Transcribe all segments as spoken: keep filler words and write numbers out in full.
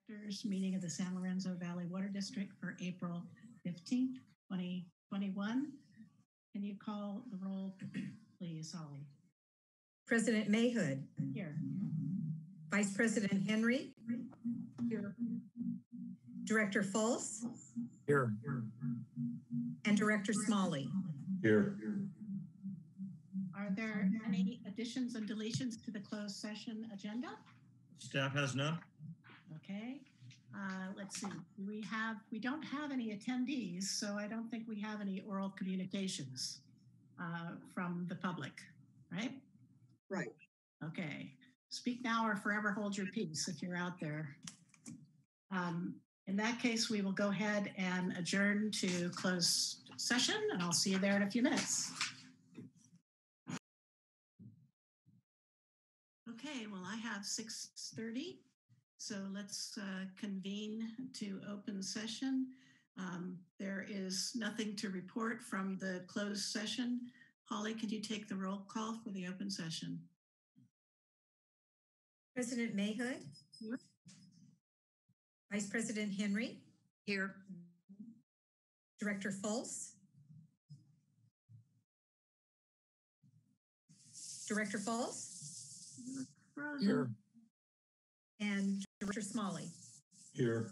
Directors meeting of the San Lorenzo Valley Water District for April fifteenth, twenty twenty-one. Can you call the roll, please, Holly? President Mayhood. Here. Vice President Henry. Here. Director Fultz. Here. And Director Smalley. Here. Are there any additions and deletions to the closed session agenda? Staff has none. Okay. Uh, let's see. We have, we don't have any attendees, so I don't think we have any oral communications uh, from the public, right? Right. Okay. Speak now or forever hold your peace if you're out there. Um, in that case, we will go ahead and adjourn to closed session, and I'll see you there in a few minutes. Okay, well, I have six thirty, so let's uh, convene to open session. Um, there is nothing to report from the closed session. Holly, could you take the roll call for the open session? President Mayhood. Here. Vice President Henry. Here. Director Fultz. Director Fultz. Here. And Director Smalley. Here.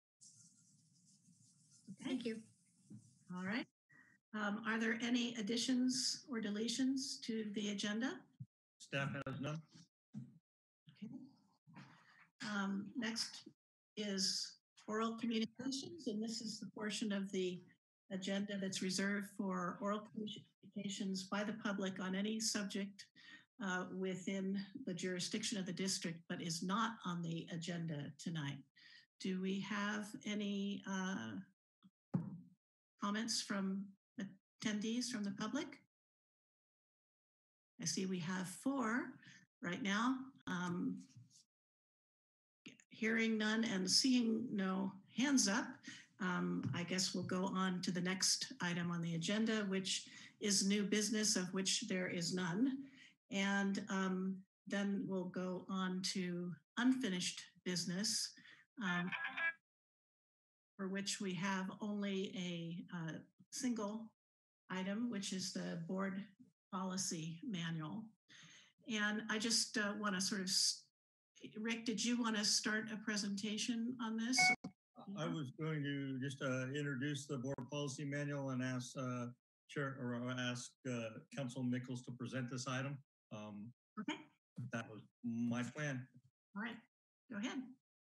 Okay. Thank you. All right. Um, are there any additions or deletions to the agenda? Staff has none. Okay. Um, next is oral communications, and this is the portion of the agenda that's reserved for oral communications by the public on any subject uh, within the jurisdiction of the district, but is not on the agenda tonight. Do we have any uh, comments from attendees from the public? I see we have four right now. Um, hearing none and seeing no hands up, um, I guess we'll go on to the next item on the agenda, which is new business, of which there is none. And um, then we'll go on to unfinished business, um, for which we have only a uh, single item, which is the board policy manual. And I just uh, want to sort of, Rick, did you want to start a presentation on this? I was going to just uh, introduce the board policy manual and ask uh, Chair or ask uh, Council Nichols to present this item. Um, okay. That was my plan. All right, go ahead.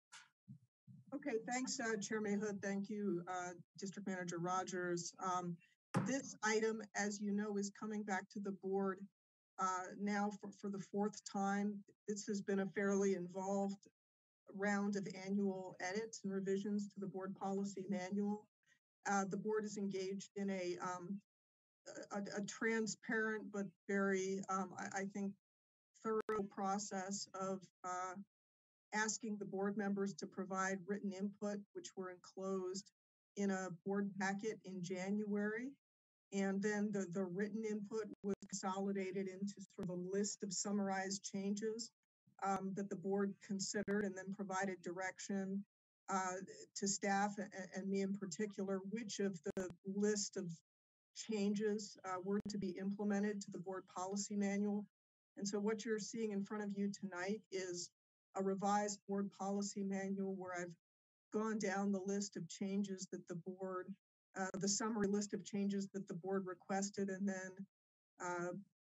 Okay, thanks, uh, Chair Mayhood. Thank you, uh, District Manager Rogers. Um, this item, as you know, is coming back to the board uh, now for, for the fourth time. This has been a fairly involved round of annual edits and revisions to the board policy manual. Uh, the board is engaged in a, um, a, a transparent but very, um, I, I think, thorough process of uh, asking the board members to provide written input, which were enclosed in a board packet in January. And then the, the written input was consolidated into sort of a list of summarized changes um, that the board considered and then provided direction uh, to staff and, and me in particular, which of the list of changes uh, were to be implemented to the board policy manual. And so what you're seeing in front of you tonight is a revised board policy manual where I've gone down the list of changes that the board, uh, the summary list of changes that the board requested and then uh,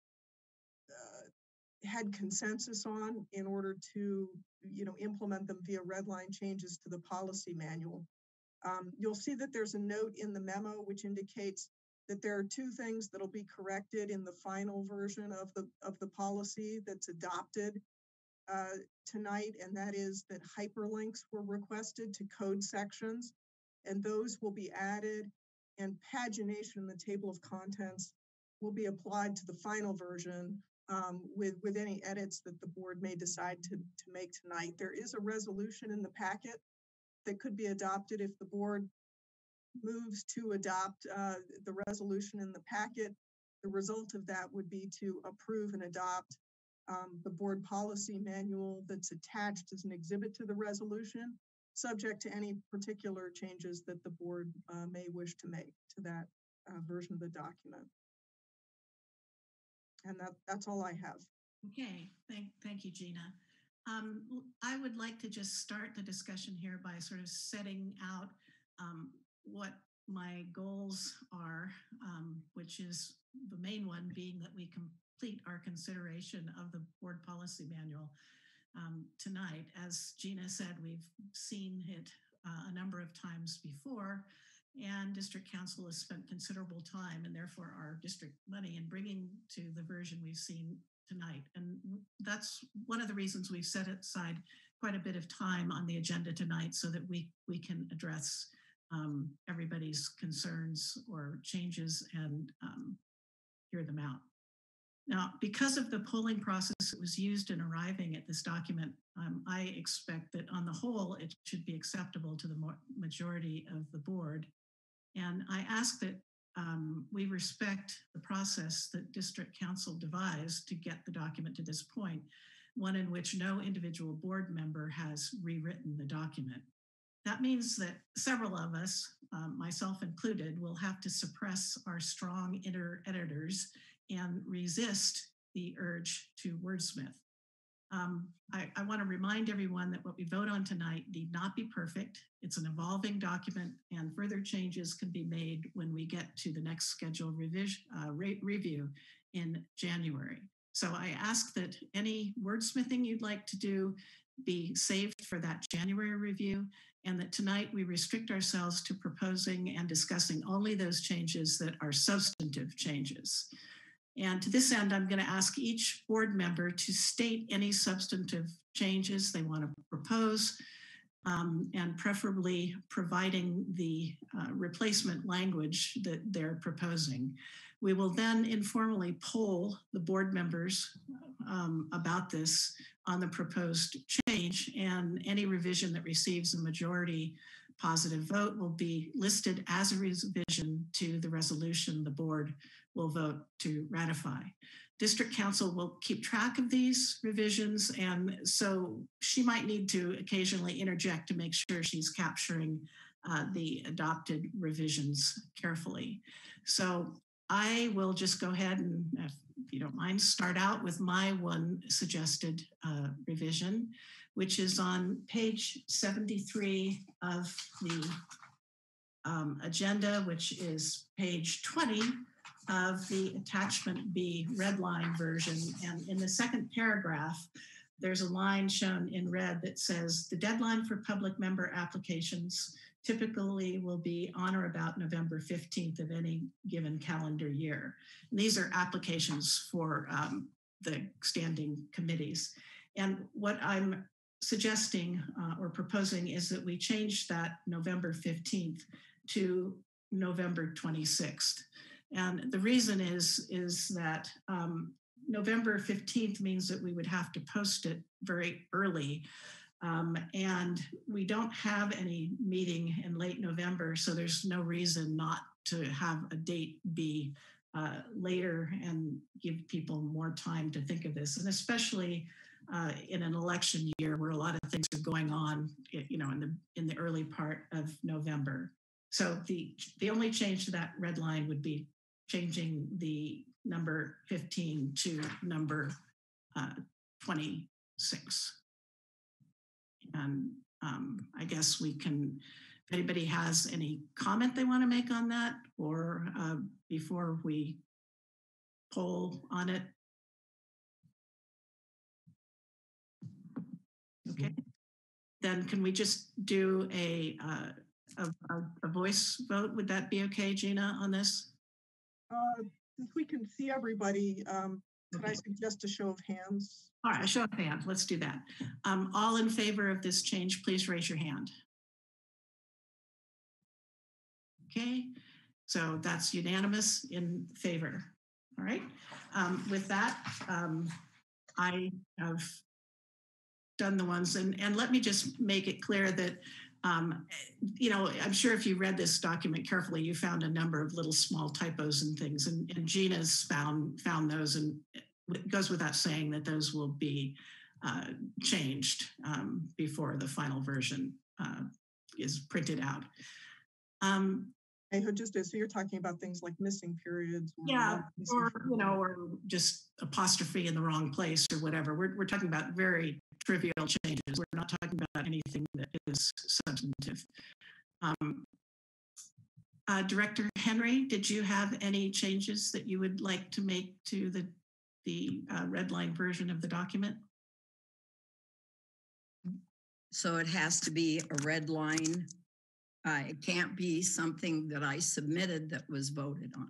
uh, had consensus on in order to, you know, implement them via red line changes to the policy manual. Um, you'll see that there's a note in the memo which indicates that there are two things that'll be corrected in the final version of the of the policy that's adopted uh, tonight, and that is that hyperlinks were requested to code sections, and those will be added, and pagination in the table of contents will be applied to the final version um, with, with any edits that the board may decide to, to make tonight. There is a resolution in the packet that could be adopted if the board moves to adopt uh, the resolution in the packet. The result of that would be to approve and adopt um, the board policy manual that's attached as an exhibit to the resolution. subject to any particular changes that the board uh, may wish to make to that uh, version of the document. And that, that's all I have. Okay, thank, thank you, Gina. Um, I would like to just start the discussion here by sort of setting out um, what my goals are, um, which is the main one being that we complete our consideration of the board policy manual um, tonight. As Gina said, we've seen it uh, a number of times before, and district council has spent considerable time and therefore our district money in bringing to the version we've seen tonight. And that's one of the reasons we've set aside quite a bit of time on the agenda tonight so that we, we can address um, everybody's concerns or changes and um, hear them out. Now, because of the polling process that was used in arriving at this document, um, I expect that on the whole, it should be acceptable to the majority of the board. And I ask that um, we respect the process that district council devised to get the document to this point, one in which no individual board member has rewritten the document. That means that several of us, um, myself included, will have to suppress our strong inner editors and resist the urge to wordsmith. Um, I, I want to remind everyone that what we vote on tonight need not be perfect. It's an evolving document and further changes can be made when we get to the next scheduled revision, uh, re review in January. So I ask that any wordsmithing you'd like to do be saved for that January review, and that tonight we restrict ourselves to proposing and discussing only those changes that are substantive changes. And to this end, I'm going to ask each board member to state any substantive changes they want to propose, um, and preferably providing the uh, replacement language that they're proposing. We will then informally poll the board members um, about this on the proposed change, and any revision that receives a majority positive vote will be listed as a revision to the resolution the board will vote to ratify. District council will keep track of these revisions, and so she might need to occasionally interject to make sure she's capturing uh, the adopted revisions carefully. So I will just go ahead and, if you don't mind, start out with my one suggested uh, revision, which is on page seventy-three of the um, agenda, which is page twenty of the attachment B red line version. And in the second paragraph, there's a line shown in red that says the deadline for public member applications typically will be on or about November fifteenth of any given calendar year. And these are applications for um, the standing committees. And what I'm suggesting uh, or proposing is that we change that November fifteenth to November twenty-sixth. And the reason is, is that um, November fifteenth means that we would have to post it very early. Um, and we don't have any meeting in late November, so there's no reason not to have a date be uh, later and give people more time to think of this. And especially uh, in an election year where a lot of things are going on, you know, in the in the early part of November. So the the only change to that red line would be changing the number fifteen to number uh, twenty-six. And um, I guess we can, if anybody has any comment they want to make on that, or uh, before we poll on it. Okay, then can we just do a, uh, a, a voice vote? Would that be okay, Gina, on this? Uh, since we can see everybody, um, could I suggest a show of hands? All right, a show of hands. Let's do that. Um, all in favor of this change, please raise your hand. Okay, so that's unanimous in favor. All right. Um, with that, um, I have done the ones, and, and let me just make it clear that Um, you know, I'm sure if you read this document carefully, you found a number of little small typos and things, and, and Gina's found found those, and it goes without saying that those will be uh, changed um, before the final version uh, is printed out. Um, I heard just, so you're talking about things like missing periods. Or yeah, not missing or, periods. you know, or just apostrophe in the wrong place or whatever. We're, we're talking about very trivial changes. We're not talking about anything that is substantive. Um, uh, Director Henry, did you have any changes that you would like to make to the, the uh, red line version of the document? So it has to be a red line. Uh, it can't be something that I submitted that was voted on.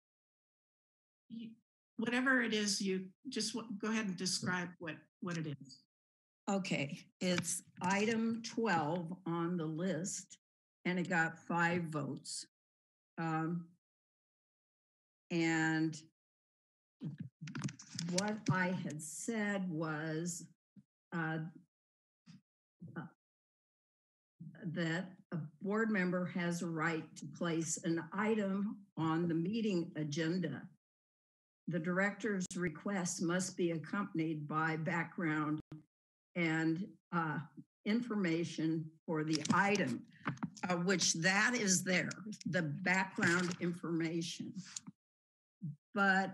Whatever it is, you just go ahead and describe what, what it is. Okay, it's item twelve on the list, and it got five votes. Um, and what I had said was uh, uh, that a board member has a right to place an item on the meeting agenda. The director's request must be accompanied by background and uh, information for the item, uh, which that is there, the background information. But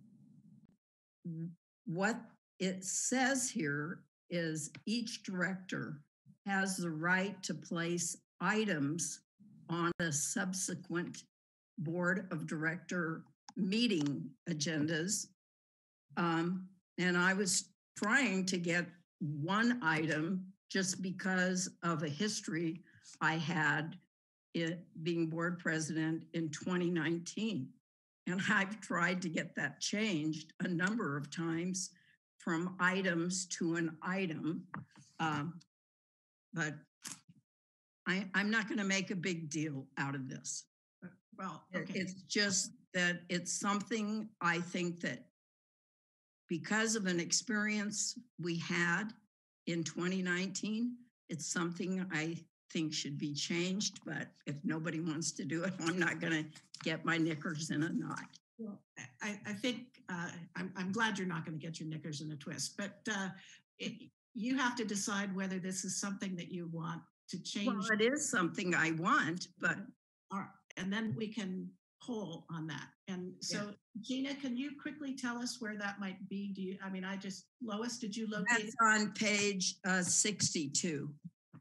what it says here is each director has the right to place items on a subsequent board of director meeting agendas. Um, and I was trying to get one item just because of a history I had it being board president in twenty nineteen. And I've tried to get that changed a number of times from items to an item. Um, but I, I'm not going to make a big deal out of this. Well, okay. It's just that it's something I think that because of an experience we had in twenty nineteen, it's something I think should be changed. But if nobody wants to do it, I'm not going to get my knickers in a knot. Well, I, I think uh, I'm, I'm glad you're not going to get your knickers in a twist, but uh, it, you have to decide whether this is something that you want to change. Well, it is something I want, but All right, and then we can poll on that. And so, yeah. Gina, can you quickly tell us where that might be? Do you? I mean, I just Lois, did you locate? That's on page uh, sixty-two,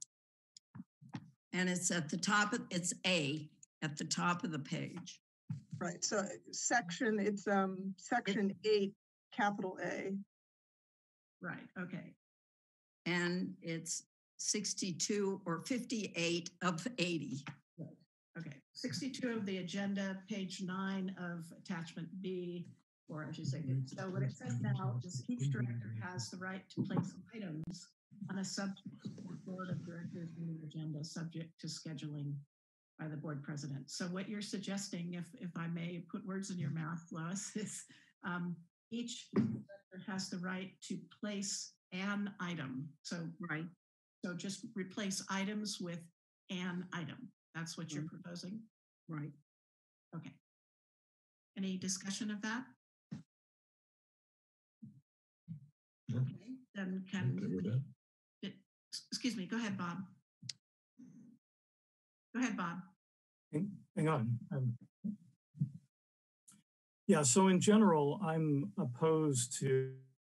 and it's at the top of it's A at the top of the page. Right. So section it's um section it, eight, capital A. Right. Okay. And it's sixty-two or fifty-eight of eighty. Right. Okay. sixty-two of the agenda, page nine of attachment B, or I should say. So what it says now is each director has the right to place items on a subsequent board of directors meeting agenda, subject to scheduling by the board president. So what you're suggesting, if if I may put words in your mouth, Lois, is um, each director has the right to place an item. So right. So just replace items with an item. That's what you're mm-hmm. proposing? Right. Okay. Any discussion of that? No. Okay, then can, it, excuse me, go ahead, Bob. Go ahead, Bob. Hang, hang on. Um, yeah, so in general, I'm opposed to.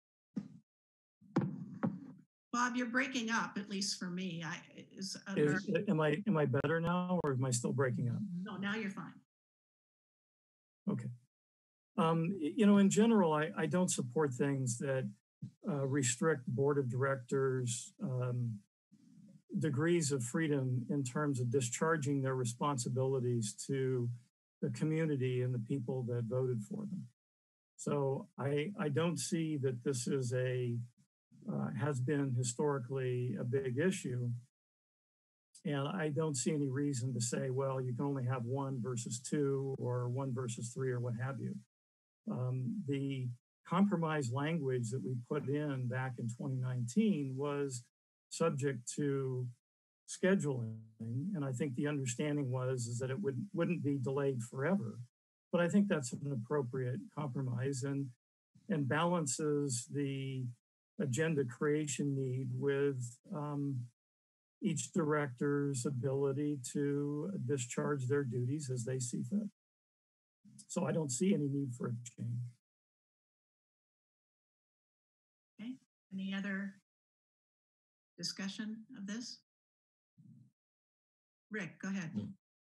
Bob, you're breaking up, at least for me. I is, uh, is am I am I better now, or am I still breaking up? No, now you're fine. Okay. Um, you know, in general, I, I don't support things that uh, restrict board of directors um, degrees of freedom in terms of discharging their responsibilities to the community and the people that voted for them. So I, I don't see that this is a, uh, has been historically a big issue. And I don't see any reason to say, well, you can only have one versus two or one versus three or what have you. Um, the compromise language that we put in back in twenty nineteen was subject to scheduling. And I think the understanding was is that it would, wouldn't be delayed forever. But I think that's an appropriate compromise and, and balances the agenda creation need with, um, each director's ability to discharge their duties as they see fit. So I don't see any need for a change. Okay, any other discussion of this? Rick, go ahead. No.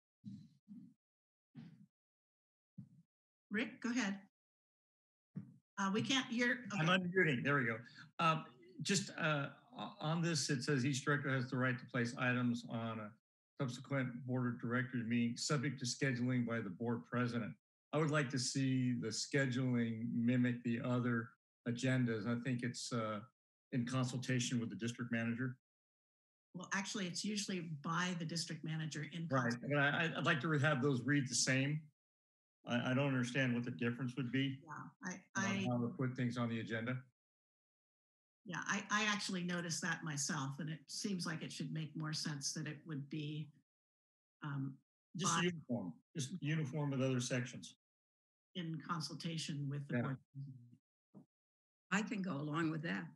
Rick, go ahead. Uh, we can't hear. I'm Okay. unmuting. There we go. Um, just uh, o- on this, it says each director has the right to place items on a subsequent board of directors meeting subject to scheduling by the board president. I would like to see the scheduling mimic the other agendas. I think it's uh, in consultation with the district manager. Well, actually, it's usually by the district manager in. Right. consult- But I, I'd like to have those read the same. I, I don't understand what the difference would be Yeah, I, on I, how to put things on the agenda. yeah, I, I actually noticed that myself, and it seems like it should make more sense that it would be um, Just By- uniform, just uniform with other sections. in consultation with the Yeah. board. I can go along with that.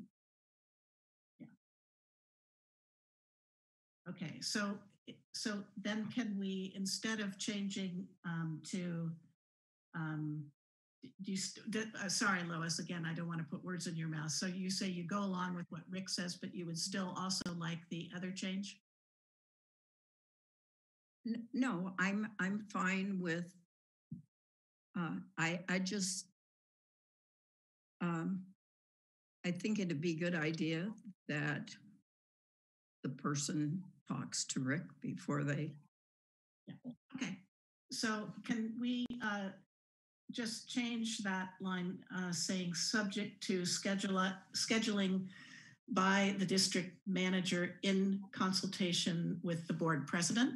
Okay, so, so then can we, instead of changing um, to, um, do you, st- d- uh, sorry, Lois, again, I don't want to put words in your mouth. So you say you go along with what Rick says, but you would still also like the other change? N- No, I'm, I'm fine with, uh, I, I just, um, I think it'd be a good idea that the person talks to Rick before they, Okay, so can we uh, just change that line uh, saying subject to schedule scheduling by the district manager in consultation with the board president?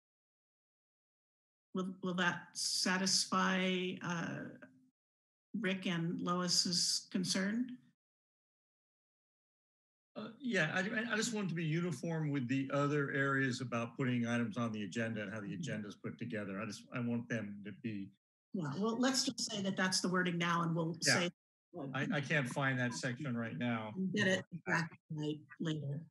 Will, will that satisfy uh, Rick and Lois's concern? Uh, yeah, I, I just want it to be uniform with the other areas about putting items on the agenda and how the agenda is put together. I just, I want them to be, Yeah, well, let's just say that that's the wording now, and we'll Yeah. say I, I can't find that section right now. get it back right later.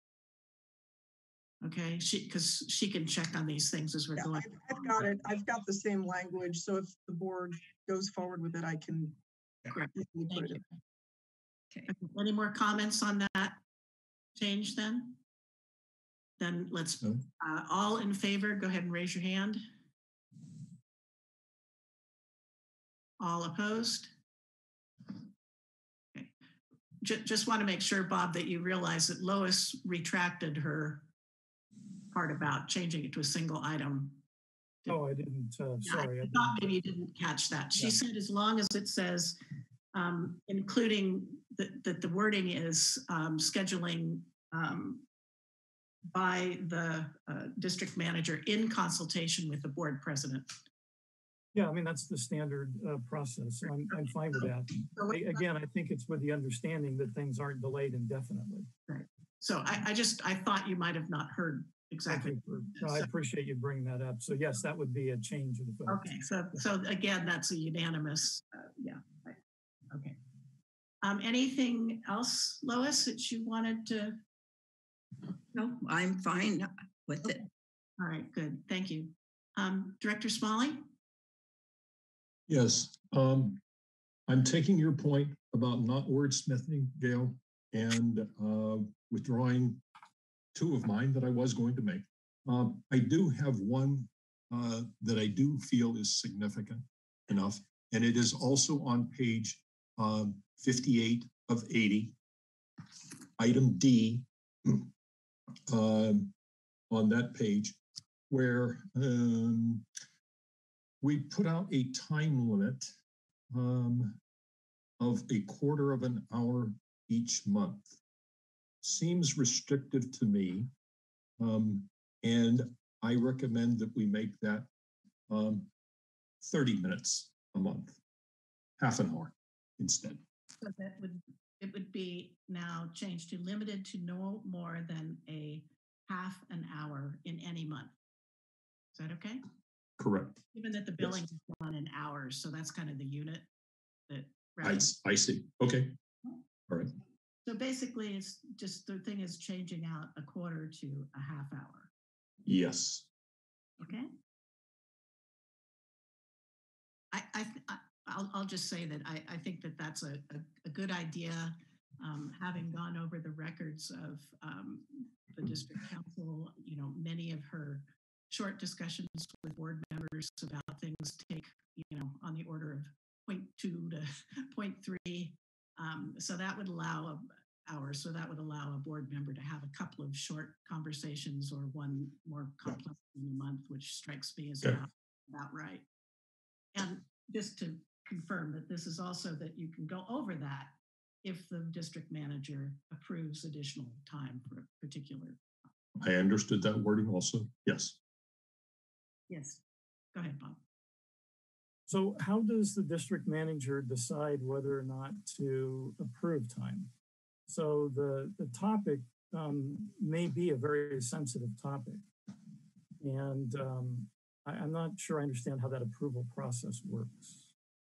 Okay, she, because she can check on these things as we're Yeah, going. I've, I've got it. I've got the same language. So if the board goes forward with it, I can. Correct. easily put Thank it you. in. okay. Any more comments on that change then? Then let's, No. uh, all in favor, go ahead and raise your hand. All opposed? Okay. Ju- just want to make sure, Bob, that you realize that Lois retracted her part about changing it to a single item. Oh, I didn't, uh, Yeah, I sorry. I thought didn't. maybe you didn't catch that. She Yeah. said as long as it says, um, including that, that the wording is um, scheduling um, by the uh, district manager in consultation with the board president. Yeah, I mean, that's the standard uh, process. So I'm, I'm fine with that. So what- I- Again, I think it's with the understanding that things aren't delayed indefinitely. So I, I just, I thought you might have not heard Thank exactly. you for, no, I appreciate you bringing that up. So yes, that would be a change of the vote. Okay, so, so again, that's a unanimous, uh, yeah, right. Okay. Um, anything else, Lois, that you wanted to? No, I'm fine with it. All right, good, thank you. Um, Director Smalley? Yes, um, I'm taking your point about not wordsmithing, Gail, and uh, withdrawing two of mine that I was going to make. Um, I do have one uh, that I do feel is significant enough, and it is also on page um, fifty-eight of eighty, item D, um, on that page, where um, we put out a time limit um, of a quarter of an hour each month. Seems restrictive to me. Um, and I recommend that we make that um, thirty minutes a month, half an hour instead. So that would, it would be now changed to limited to no more than a half an hour in any month. Is that okay? Correct. Given that the billing is done in hours, so that's kind of the unit that. I, I see. Okay. All right. So basically, it's just the thing is changing out a quarter to a half hour. Yes. Okay. I, I, I I'll, I'll just say that I, I think that that's a, a, a good idea. Um, having gone over the records of um, the district council, you know, many of her short discussions with board members about things take, you know, on the order of point two to point three. Um, so that would allow a hour. So that would allow a board member to have a couple of short conversations or one more complex in a month, which strikes me as Yeah. about, about right. And just to confirm that this is also that you can go over that if the district manager approves additional time for a particular. I understood that wording also. Yes. Yes. Go ahead, Bob. So how does the district manager decide whether or not to approve time? So the, the topic um, may be a very sensitive topic. And um, I, I'm not sure I understand how that approval process works.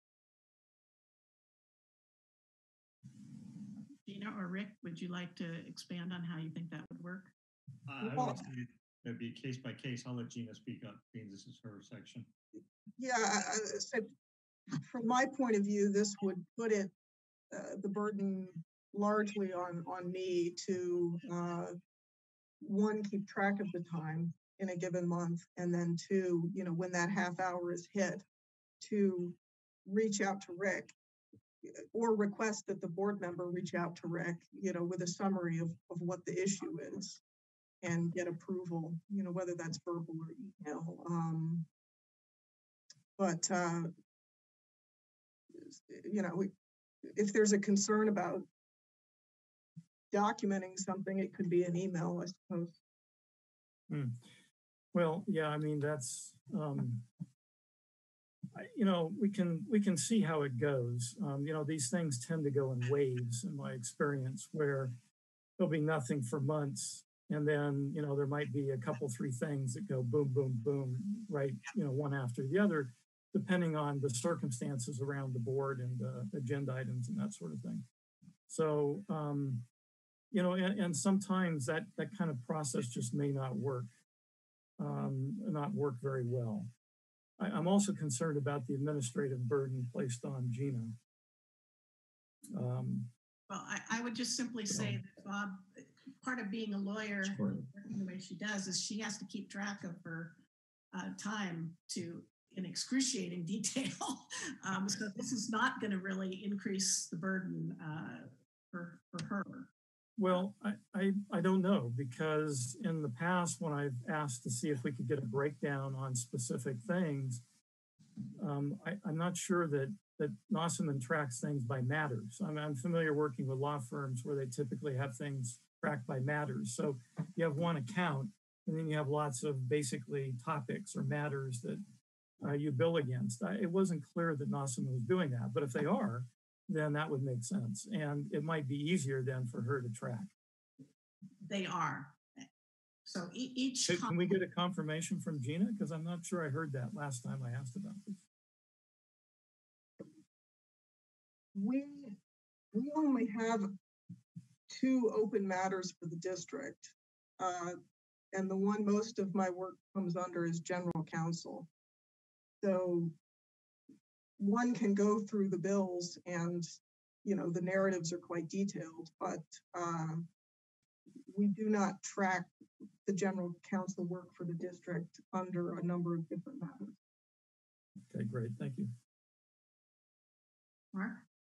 Gina or Rick, would you like to expand on how you think that would work? Uh, I would say that'd be case by case. I'll let Gina speak up, being this is her section. Yeah, I, I, so from my point of view, this would put it, uh, the burden largely on, on me to, uh, one, keep track of the time in a given month, and then two, you know, when that half hour is hit, to reach out to Rick or request that the board member reach out to Rick, you know, with a summary of, of what the issue is and get approval, you know, whether that's verbal or email. Um, but, uh, you know, we, if there's a concern about documenting something, it could be an email, I suppose. Hmm. Well, yeah, I mean, that's, um, I, you know, we can, we can see how it goes. Um, you know, these things tend to go in waves in my experience, where there'll be nothing for months. And then, you know, there might be a couple, three things that go boom, boom, boom, right, you know, one after the other, depending on the circumstances around the board and uh, agenda items and that sort of thing. So, um, you know, and, and sometimes that, that kind of process just may not work, um, not work very well. I, I'm also concerned about the administrative burden placed on Gina. Um, Well, I, I would just simply say that Bob, part of being a lawyer, the way she does, is she has to keep track of her uh, time to in excruciating detail. um, so this is not going to really increase the burden uh, for, for her. Well, I, I, I don't know, because in the past, when I've asked to see if we could get a breakdown on specific things, um, I, I'm not sure that that Nossaman tracks things by matters. I'm, I'm familiar working with law firms where they typically have things tracked by matters. So you have one account, and then you have lots of basically topics or matters that uh, you bill against. I, it wasn't clear that Nossaman was doing that, but if they are, then that would make sense. And it might be easier then for her to track. They are. So e each- Can, can we get a confirmation from Gina? Because I'm not sure I heard that last time I asked about this. We, we only have two open matters for the district. Uh, and the one most of my work comes under is general counsel. So one can go through the bills and, you know, the narratives are quite detailed, but uh, we do not track the general counsel work for the district under a number of different matters. Okay, great, thank you. Mark?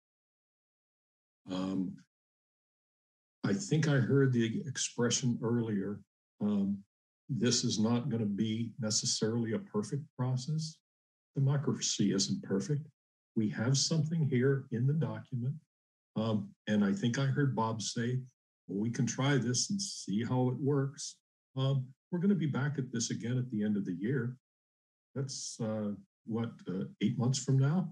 Um, I think I heard the expression earlier. Um, this is not going to be necessarily a perfect process. Democracy isn't perfect. We have something here in the document. Um, and I think I heard Bob say, well, we can try this and see how it works. Um, we're going to be back at this again at the end of the year. That's uh, what, uh, eight months from now?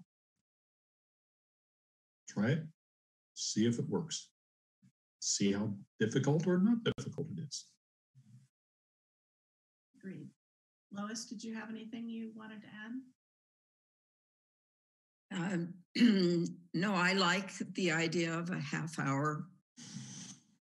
Try it. See if it works. See how difficult or not difficult it is. Agreed. Lois, did you have anything you wanted to add? Um, no, I like the idea of a half hour.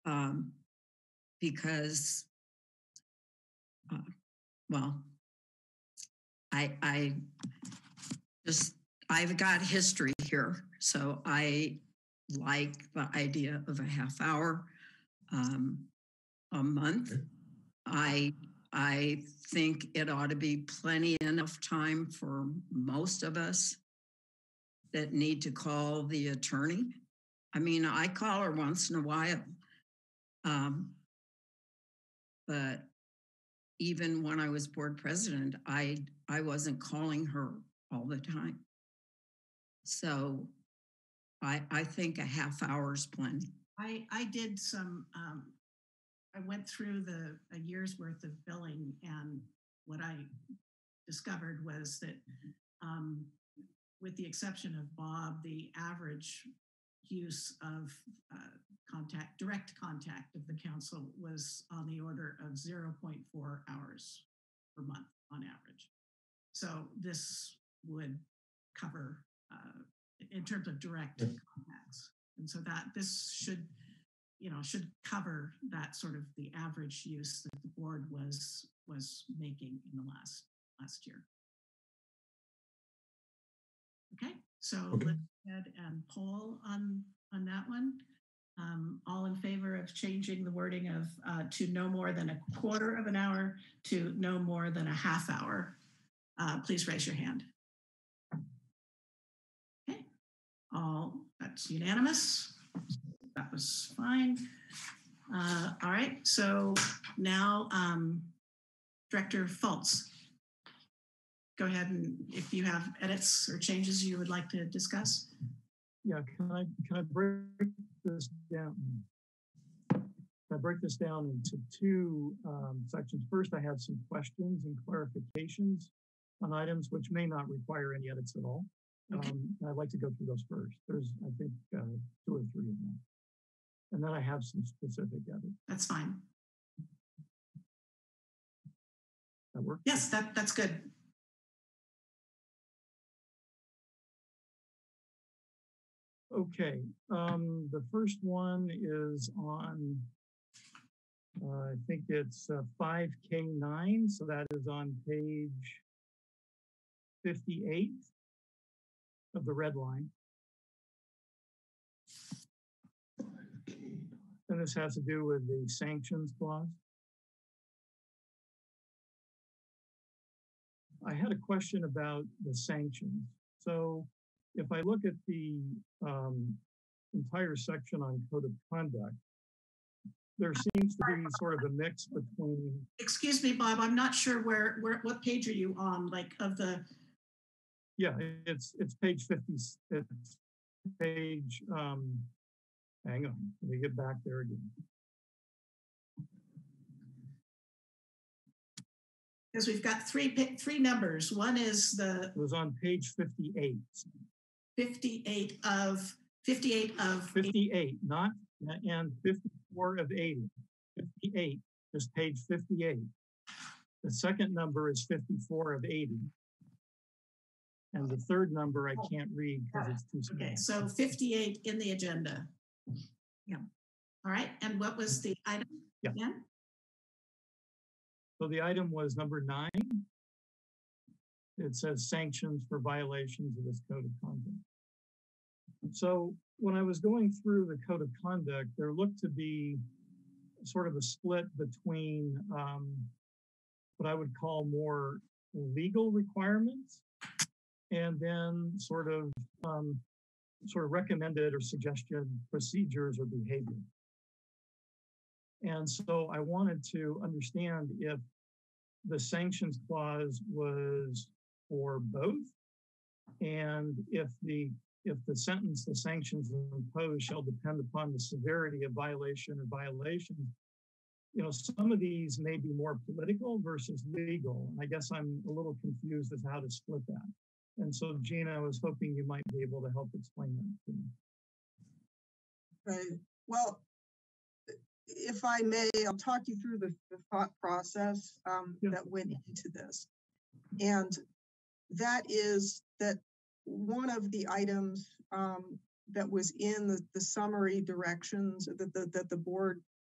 um, because, uh, well, I, I just, I've got history here, so I like the idea of a half hour um, a month. I I think it ought to be plenty enough time for most of us that need to call the attorney. I mean, I call her once in a while, um, but even when I was board president, I I wasn't calling her all the time. So I I think a half hour is plenty. I, I did some, um, I went through the a year's worth of billing, and what I discovered was that um, with the exception of Bob, the average use of uh, contact, direct contact of the council was on the order of zero point four hours per month on average. So this would cover uh, in terms of direct contacts. And so that this should, you know, should cover that sort of the average use that the board was was making in the last last year. Okay, so Okay. let's go ahead and poll on on that one. Um, all in favor of changing the wording of uh, to no more than a quarter of an hour to no more than a half hour, uh, please raise your hand. Okay, all that's unanimous. That was fine. Uh, all right, so now um, Director Fultz, go ahead, and if you have edits or changes you would like to discuss. Yeah, can I can I break this down? Can I break this down into two um, sections? First, I have some questions and clarifications on items which may not require any edits at all. Okay. Um, and I'd like to go through those first. There's, I think, uh, two or three of them. And then I have some specific edits. That's fine. That work? Yes, that, that's good. Okay, um, the first one is on, uh, I think it's uh, five K nine, so that is on page fifty-eight of the red line. And this has to do with the sanctions clause. I had a question about the sanctions. So if I look at the um, entire section on code of conduct, there seems to be sort of a mix between. Excuse me, Bob, I'm not sure where, where, what page are you on, like of the? Yeah, it's it's page fifty, it's page, um, hang on, let me get back there again. Because we've got three three numbers. One is the. It was on page fifty-eight. fifty-eight of, fifty-eight of. fifty-eight, not, and fifty-four of eighty. fifty-eight is page fifty-eight. The second number is fifty-four of eighty. And the third number I can't read because it's too small. Okay, so fifty-eight in the agenda. Yeah. All right, and what was the item Yeah. again? So the item was number nine. It says sanctions for violations of this code of conduct. So when I was going through the code of conduct, there looked to be sort of a split between um, what I would call more legal requirements and then sort of um, sort of recommended or suggested procedures or behavior. And so I wanted to understand if the sanctions clause was for both, and if the if the sentence, the sanctions imposed shall depend upon the severity of violation or violation. You know, some of these may be more political versus legal. And I guess I'm a little confused as how to split that. And so, Gina, I was hoping you might be able to help explain that to me. Right. Well, if I may, I'll talk you through the, the thought process um, Yeah. that went into this. And that is that one of the items um, that was in the, the summary directions that the, that the board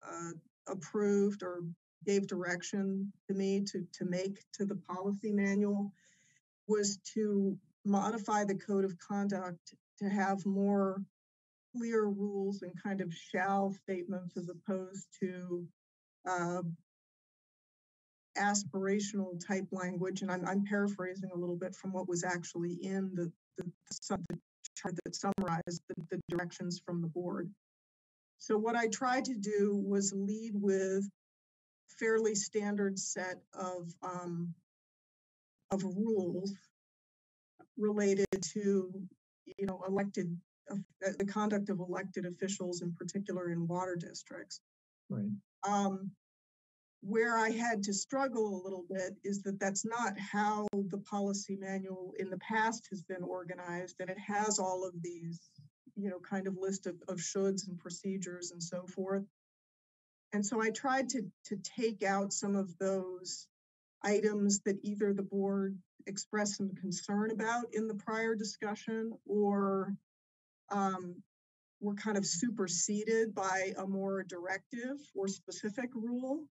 uh, approved or gave direction to me to, to make to the policy manual was to modify the code of conduct to have more clear rules and kind of shall statements as opposed to uh, aspirational type language. And I'm, I'm paraphrasing a little bit from what was actually in the, the, the chart that summarized the, the directions from the board. So what I tried to do was lead with fairly standard set of, um, of rules related to, you know, elected, uh, the conduct of elected officials, in particular in water districts. Right. Um, where I had to struggle a little bit is that that's not how the policy manual in the past has been organized, and it has all of these, you know, kind of list of, of shoulds and procedures and so forth. And so I tried to, to take out some of those items that either the board expressed some concern about in the prior discussion or um, were kind of superseded by a more directive or specific rule.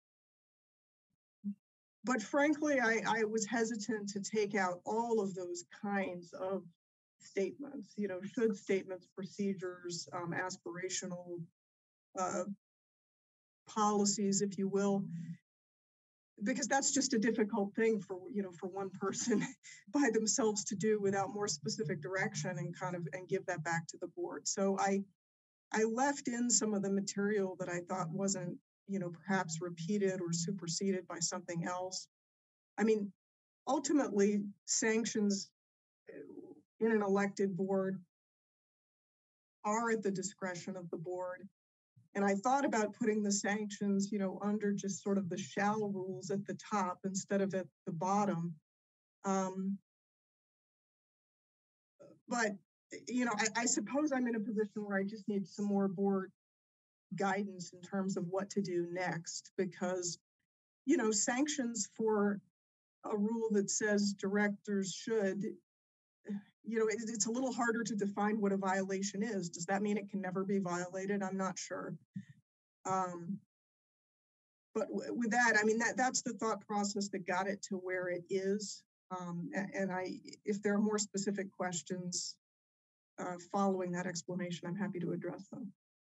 But frankly, I, I was hesitant to take out all of those kinds of statements, you know, should statements, procedures, um, aspirational uh, policies, if you will, because that's just a difficult thing for, you know, for one person by themselves to do without more specific direction and kind of, and give that back to the board. So I, I left in some of the material that I thought wasn't, you know, perhaps repeated or superseded by something else. I mean, ultimately, sanctions in an elected board are at the discretion of the board. And I thought about putting the sanctions, you know, under just sort of the shall rules at the top instead of at the bottom. Um, but, you know, I, I suppose I'm in a position where I just need some more board guidance in terms of what to do next, because, you know, sanctions for a rule that says directors should, you know, it, it's a little harder to define what a violation is. Does that mean it can never be violated? I'm not sure. Um, but w with that, I mean, that that's the thought process that got it to where it is. Um, and, and I, if there are more specific questions uh, following that explanation, I'm happy to address them.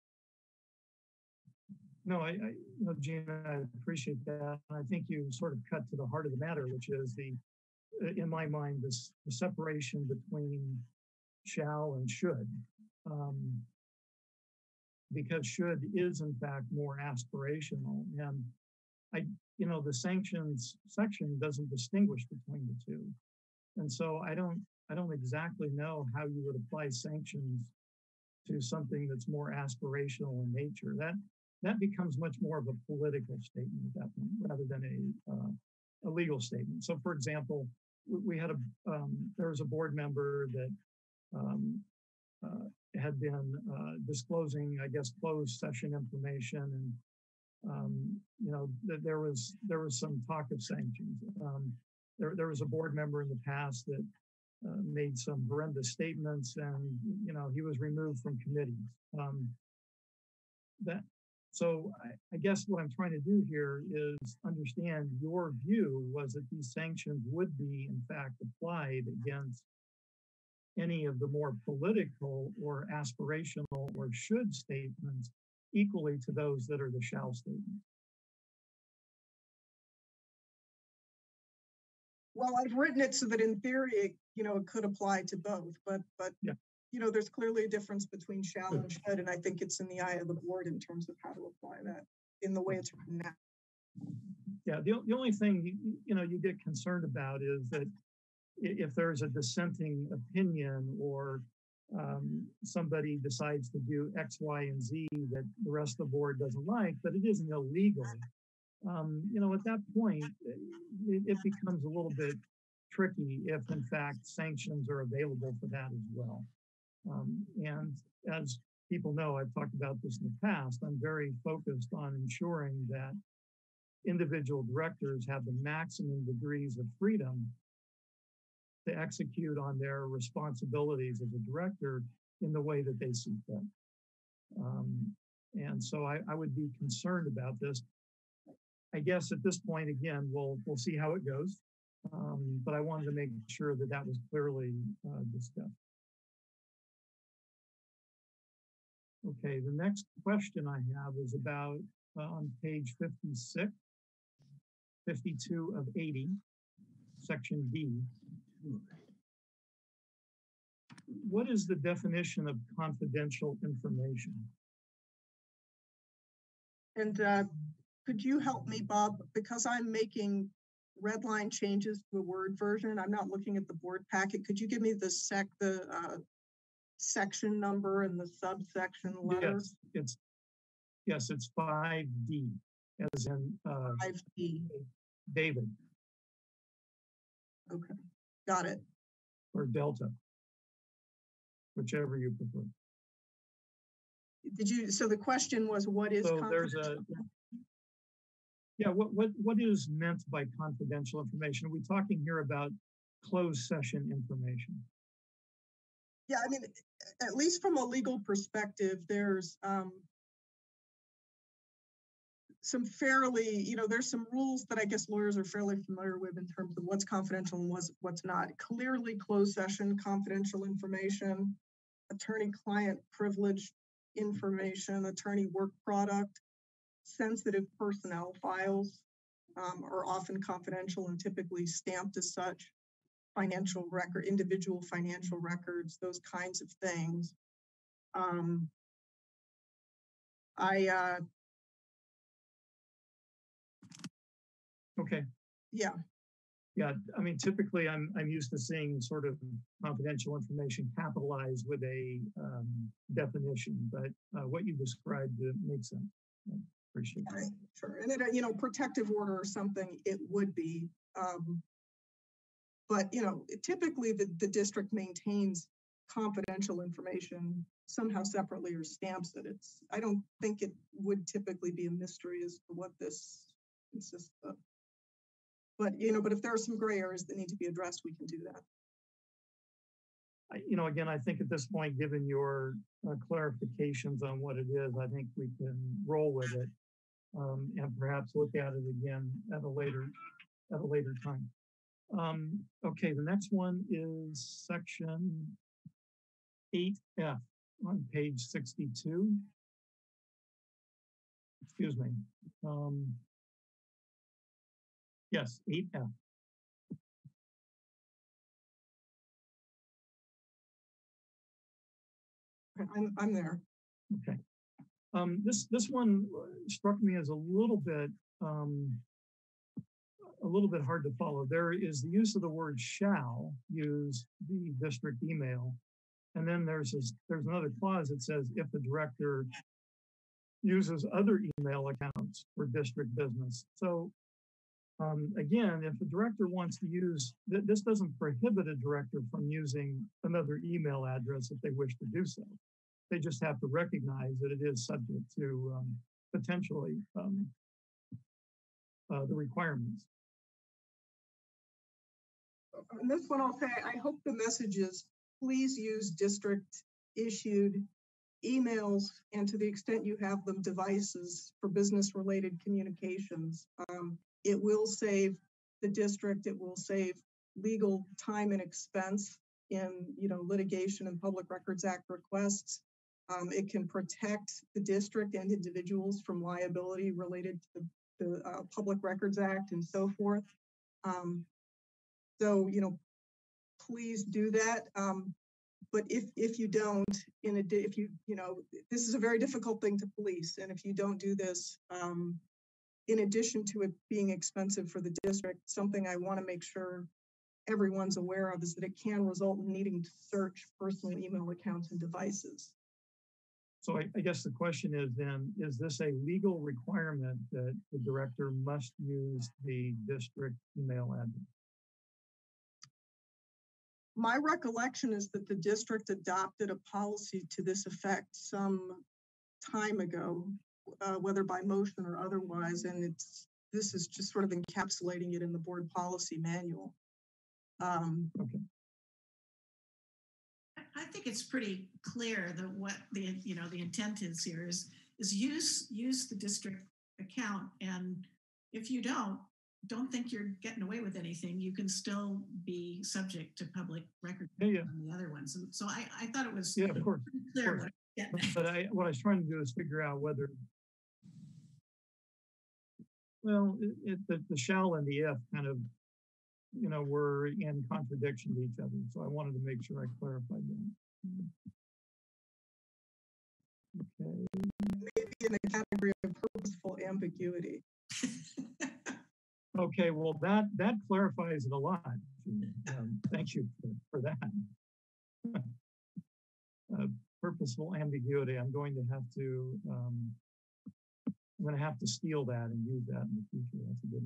No, I, I you know, Gina, I appreciate that. I think you sort of cut to the heart of the matter, which is the, in my mind, this the separation between shall and should, um, because should is in fact more aspirational, and I, you know, the sanctions section doesn't distinguish between the two, and so I don't, I don't exactly know how you would apply sanctions to something that's more aspirational in nature. That that becomes much more of a political statement at that point rather than a uh, a legal statement. So, for example, we, we had a um, there was a board member that um, uh, had been uh, disclosing, I guess, closed session information, and um, you know, th there was there was some talk of sanctions. Um, there there was a board member in the past that uh, made some horrendous statements, and you know, he was removed from committees. Um, that. So I, I guess what I'm trying to do here is understand your view was that these sanctions would be in fact applied against any of the more political or aspirational or should statements equally to those that are the shall statements. Well, I've written it so that in theory, it, you know, it could apply to both, but, but yeah. You know, there's clearly a difference between shall and should, and I think it's in the eye of the board in terms of how to apply that in the way it's written now. Yeah, the, the only thing, you, you know, you get concerned about is that if there's a dissenting opinion or um, somebody decides to do X, Y, and Z that the rest of the board doesn't like, but it isn't illegal, um, you know, at that point, it, it becomes a little bit tricky if in fact sanctions are available for that as well. Um, and as people know, I've talked about this in the past, I'm very focused on ensuring that individual directors have the maximum degrees of freedom to execute on their responsibilities as a director in the way that they see fit. Um, And so I, I would be concerned about this. I guess at this point, again, we'll we'll see how it goes. Um, but I wanted to make sure that that was clearly uh, discussed. Okay, the next question I have is about uh, on page fifty-six, fifty-two of eighty, section D. What is the definition of confidential information? And uh, could you help me, Bob? Because I'm making red line changes to the Word version. I'm not looking at the board packet. Could you give me the sec the uh, section number and the subsection letter? Yes, it's yes, it's five D, as in uh, five D. David. Okay, got it. Or Delta, whichever you prefer. Did you? So the question was, what is so there's a yeah. What what what is meant by confidential information? Are we talking here about closed session information? Yeah, I mean, at least from a legal perspective, there's um, some fairly, you know, there's some rules that I guess lawyers are fairly familiar with in terms of what's confidential and what's, what's not. Clearly closed session confidential information, attorney-client privileged information, attorney work product, sensitive personnel files um, are often confidential and typically stamped as such. Financial record, individual financial records, those kinds of things. Um, I, uh, okay. Yeah. Yeah, I mean, typically I'm, I'm used to seeing sort of confidential information capitalized with a um, definition, but uh, what you described uh, makes sense. I appreciate that. Right, sure, and it, you know, protective order or something, it would be, um, but, you know, typically the, the district maintains confidential information somehow separately or stamps it. It's, I don't think it would typically be a mystery as to what this consists of. But, you know, but if there are some gray areas that need to be addressed, we can do that. I, you know, again, I think at this point, given your uh, clarifications on what it is, I think we can roll with it um, and perhaps look at it again at a later, at a later time. Um, okay, the next one is section eight F on page sixty-two. Excuse me. Um, yes, eight F. I'm, I'm there. Okay. Um, this, this one struck me as a little bit um, a little bit hard to follow. There is the use of the word shall use the district email. And then there's this, there's another clause that says if the director uses other email accounts for district business. So um, again, if the director wants to use, th this doesn't prohibit a director from using another email address if they wish to do so. They just have to recognize that it is subject to um, potentially um, uh, the requirements. On this one, I'll say, I hope the message is, please use district issued emails, and to the extent you have them, devices for business related communications. Um, it will save the district, it will save legal time and expense in, you know, litigation and Public Records Act requests. Um, it can protect the district and individuals from liability related to the, the uh, Public Records Act and so forth. Um, So, you know, please do that. Um, but if if you don't, in a if you you know, this is a very difficult thing to police, and if you don't do this, um, in addition to it being expensive for the district, something I want to make sure everyone's aware of is that it can result in needing to search personal email accounts and devices. So I, I guess the question is then, is this a legal requirement that the director must use the district email address? My recollection is that the district adopted a policy to this effect some time ago, uh, whether by motion or otherwise, and it's this is just sort of encapsulating it in the board policy manual. Um, okay. I think it's pretty clear that what the you know the intent is here is is use use the district account. And if you don't, don't think you're getting away with anything. You can still be subject to public record Yeah, yeah. on the other ones. And so I, I thought it was Yeah, of course. clear. course. What But, but I, what I was trying to do is figure out whether, well, it, it, the, the shall and the if kind of, you know, were in contradiction to each other. So I wanted to make sure I clarified that. Okay. Maybe in the category of purposeful ambiguity. Okay, well, that that clarifies it a lot. Um, thank you for, for that. uh, purposeful ambiguity. I'm going to have to um, I'm going to have to steal that and use that in the future. That's a good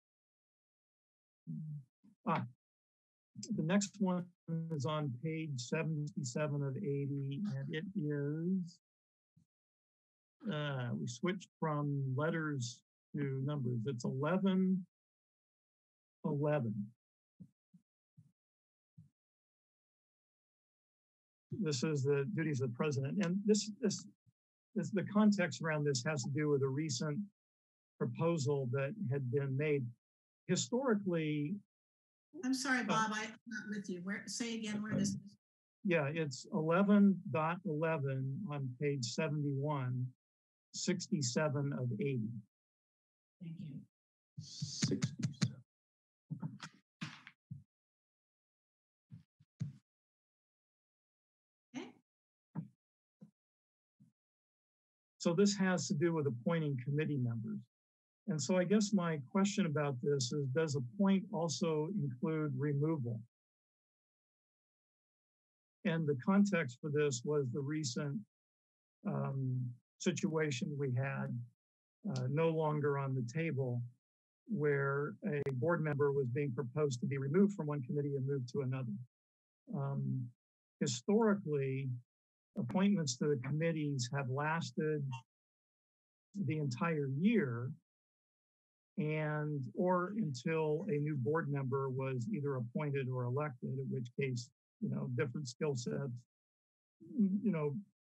one. Ah, the next one is on page seventy-seven of eighty, and it is uh, we switched from letters to numbers. It's eleven eleven. This is the duties of the president. And this, this, this, the context around this has to do with a recent proposal that had been made. Historically, I'm sorry, Bob, I, I'm not with you. Where, say again where this is. yeah, it's eleven dot eleven on page seventy-one, sixty-seven of eighty. Thank you. sixty-seven. Okay. So this has to do with appointing committee members. And so I guess my question about this is, does appoint also include removal? And the context for this was the recent um, situation we had, uh, no longer on the table, where a board member was being proposed to be removed from one committee and moved to another. Um, historically, appointments to the committees have lasted the entire year, and or until a new board member was either appointed or elected, in which case, you know, different skill sets, you know,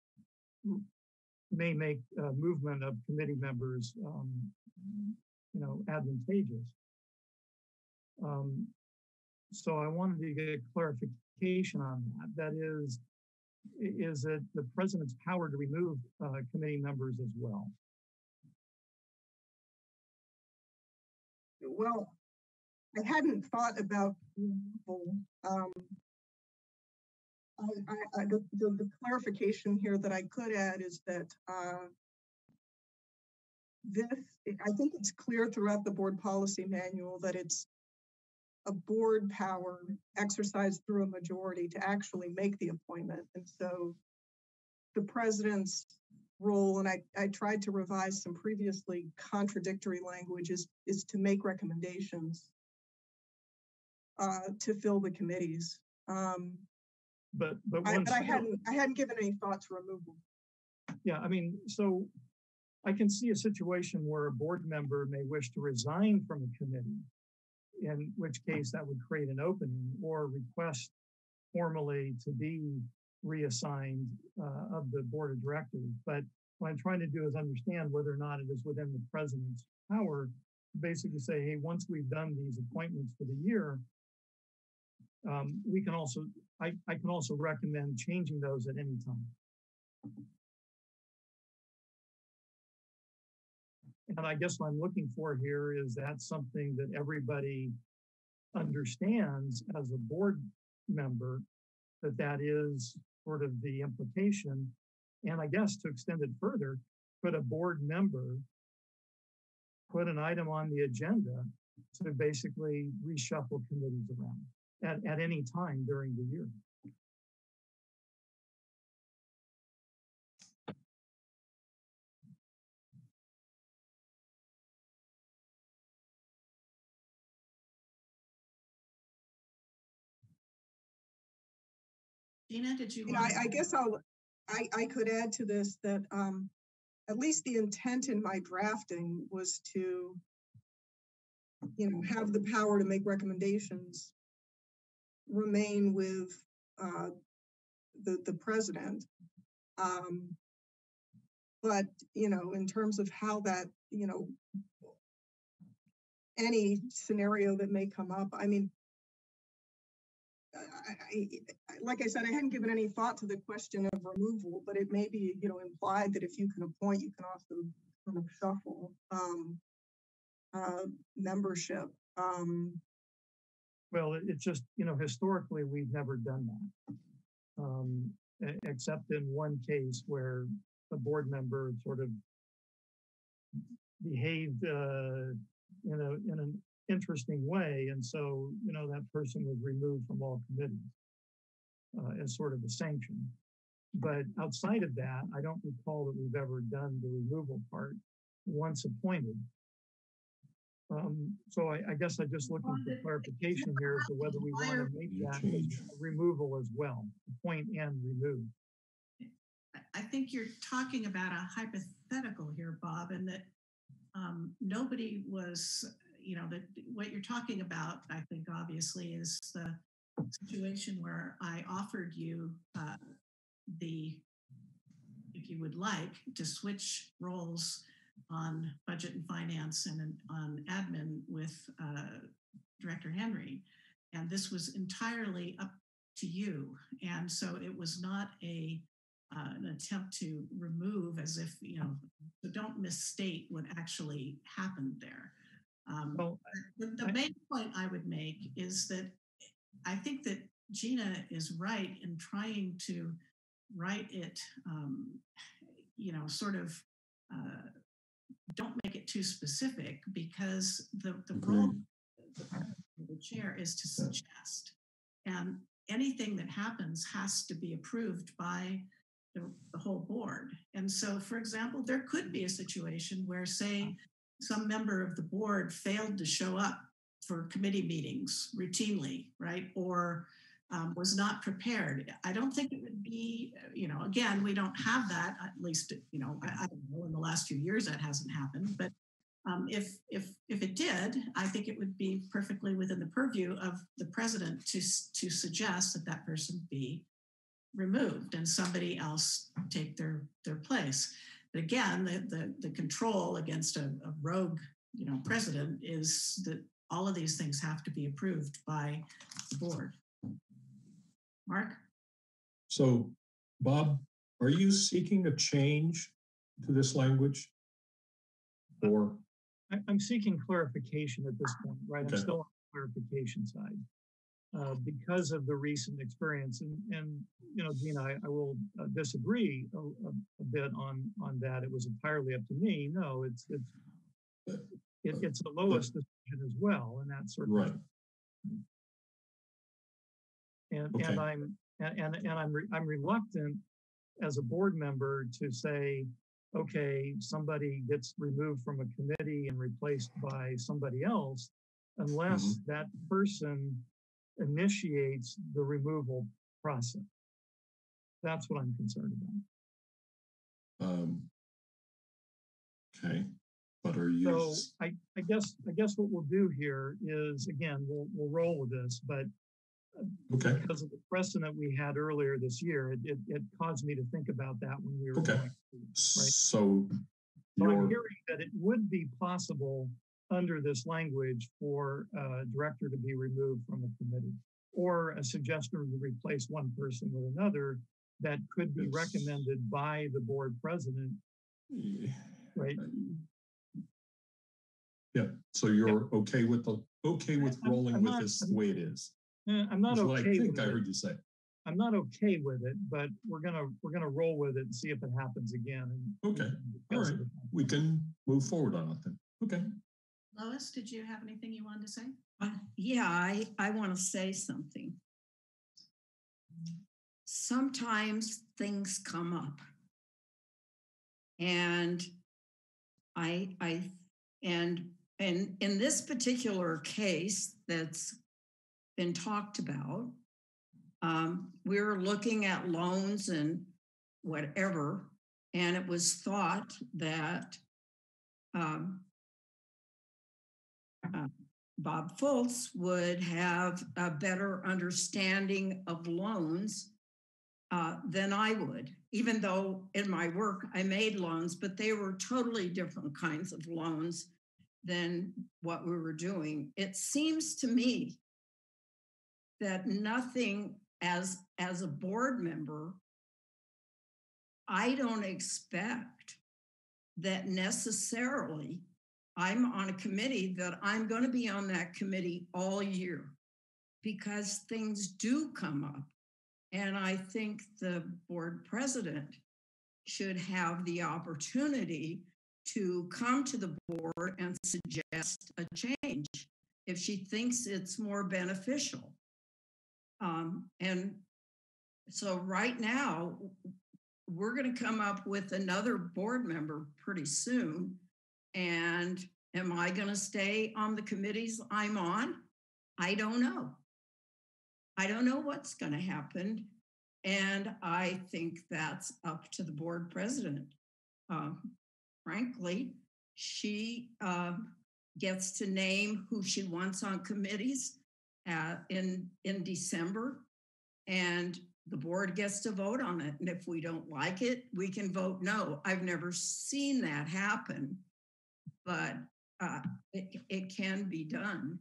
may make uh, movement of committee members, um, you know, advantageous. Um, so I wanted to get clarification on that. That is, is it the president's power to remove uh, committee members as well? Well, I hadn't thought about removal. Um, I, I, I, the, the, the clarification here that I could add is that uh, this, I think it's clear throughout the board policy manual that it's a board power exercised through a majority to actually make the appointment. And so the president's role, and I, I tried to revise some previously contradictory language, is, is to make recommendations uh, to fill the committees. Um, But but, I, once, but I hadn't I hadn't given any thought to removal. yeah, I mean, so I can see a situation where a board member may wish to resign from a committee, in which case that would create an opening, or request formally to be reassigned uh, of the board of directors. But what I'm trying to do is understand whether or not it is within the president's power to basically say, hey, once we've done these appointments for the year, um, we can also, I, I can also recommend changing those at any time. And I guess what I'm looking for here is that something that everybody understands as a board member, that that is sort of the implication. And I guess to extend it further, could a board member put an item on the agenda to basically reshuffle committees around at, at any time during the year? Gina, did you You know, want I, I guess I'll I, I could add to this that um, at least the intent in my drafting was to, you know, have the power to make recommendations remain with uh, the the president. Um, but, you know, in terms of how that, you know, any scenario that may come up, I mean, I, I, like I said, I hadn't given any thought to the question of removal, but it may be, you know, implied that if you can appoint, you can also sort of shuffle um, uh, membership. Um, Well, it- it's just, you know, historically, we've never done that. Um, e- except in one case where a board member sort of behaved uh, in a in an interesting way, and so you know that person was removed from all committees uh, as sort of a sanction. But outside of that, I don't recall that we've ever done the removal part once appointed. Um, so I, I guess I'm just looking for clarification here as to whether we want to make that Change. removal as well, appoint and remove. I- I think you're talking about a hypothetical here, Bob, and that um, nobody was, you know, that what you're talking about, I think, obviously, is the situation where I offered you uh, the, if you would like, to switch roles on budget and finance and on admin with uh, Director Henry. And this was entirely up to you. And so it was not a uh, an attempt to remove, as if, you know, so don't misstate what actually happened there. Um, Well, the, the I- main point I would make is that I think that Gina is right in trying to write it, um, you know, sort of uh, don't make it too specific, because the, the role of the chair is to suggest. And anything that happens has to be approved by the, the whole board. And so, for example, there could be a situation where, say, some member of the board failed to show up for committee meetings routinely, right? Or um, was not prepared. I don't think it would be, you know, again, we don't have that, at least, you know, I, I don't know, in the last few years that hasn't happened, but um, if, if, if it did, I think it would be perfectly within the purview of the president to, to suggest that that person be removed and somebody else take their, their place. But again, the, the, the control against a, a rogue, you know, president is that all of these things have to be approved by the board. Mark? So, Bob, are you seeking a change to this language? Or I, I'm seeking clarification at this point, right? Okay. I'm still on the clarification side. Uh, because of the recent experience, and, and you know, Gina, I, I will uh, disagree a, a, a bit on on that. It was entirely up to me. No, it's it's it, it's the lowest decision as well, and that's certainly right. And Okay. and I'm and and, and I'm re, I'm reluctant as a board member to say, okay, somebody gets removed from a committee and replaced by somebody else, unless Mhm. that person initiates the removal process. That's what I'm concerned about. Um, okay, but are you? So I, I guess I guess what we'll do here is, again, we'll we'll roll with this, but Okay. because of the precedent we had earlier this year, it, it, it caused me to think about that when we were Okay. going through, right? So So I'm you're hearing that it would be possible under this language for a director to be removed from a committee, or a suggestion to replace one person with another that could be Yes. recommended by the board president, right? Yeah. So you're okay with the okay with I'm- rolling I'm with not- this the way it is. Eh, I'm not Is what I okay think with I it. heard you say. I'm not okay with it, but we're gonna we're gonna roll with it and see if it happens again. And we Okay. can All discuss right. it. We can move forward on it then. Okay. Lois, did you have anything you wanted to say? Uh, yeah, I, I want to say something. Sometimes things come up. And I, I, and, and in this particular case that's been talked about, um, we're looking at loans and whatever, and it was thought that um, uh, Bob Fultz would have a better understanding of loans uh, than I would, even though in my work I made loans, but they were totally different kinds of loans than what we were doing. It seems to me that nothing as, as a board member, I don't expect that necessarily I'm on a committee that I'm going to be on that committee all year, because things do come up. And I think the board president should have the opportunity to come to the board and suggest a change if she thinks it's more beneficial. Um, and so right now, we're going to come up with another board member pretty soon. And am I going to stay on the committees I'm on? I don't know. I don't know what's going to happen. And I think that's up to the board president. Um, frankly, she uh, gets to name who she wants on committees uh, in, in December. And the board gets to vote on it. And if we don't like it, we can vote no. I've never seen that happen, but uh, it, it can be done.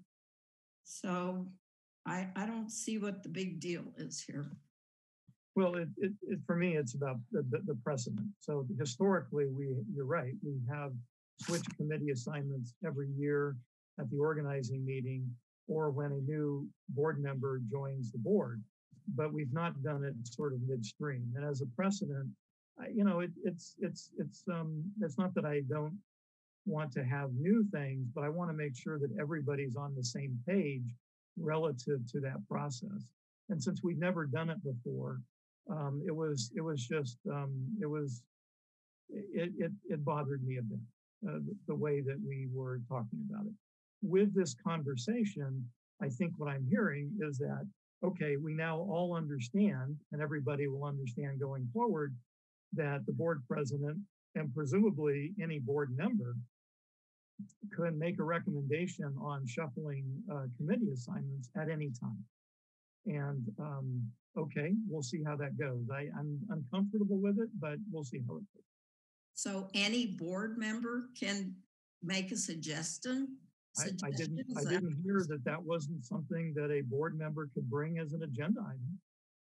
So I, I don't see what the big deal is here. Well, it, it, it, for me, it's about the, the, the precedent. So historically, we, you're right, we have switched committee assignments every year at the organizing meeting or when a new board member joins the board, but we've not done it sort of midstream. And as a precedent, I, you know, it, it's, it's, it's, um, it's not that I don't want to have new things, but I want to make sure that everybody's on the same page relative to that process. And since we've never done it before, um, it was it was just um, it was it, it it bothered me a bit uh, the, the way that we were talking about it. With this conversation, I think what I'm hearing is that okay, we now all understand, and everybody will understand going forward, that the board president and presumably any board member could make a recommendation on shuffling uh, committee assignments at any time. And um, okay, we'll see how that goes. I, I'm uncomfortable with it, but we'll see how it goes. So any board member can make a suggestion? I, I didn't. I didn't hear that that wasn't something that a board member could bring as an agenda item.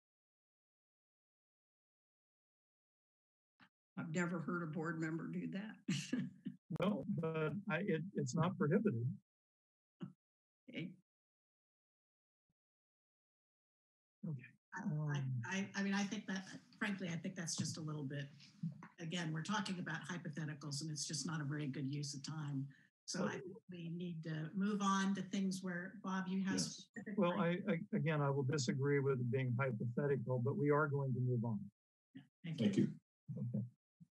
I've never heard a board member do that. Well, but I, it, it's not prohibited. Okay. Okay. I, I, I mean, I think that, frankly, I think that's just a little bit, again, we're talking about hypotheticals and it's just not a very good use of time. So I think we need to move on to things where, Bob, you have Yes. Well, I, I, again, I will disagree with it being hypothetical, but we are going to move on. Yeah, thank you. Thank you. Okay.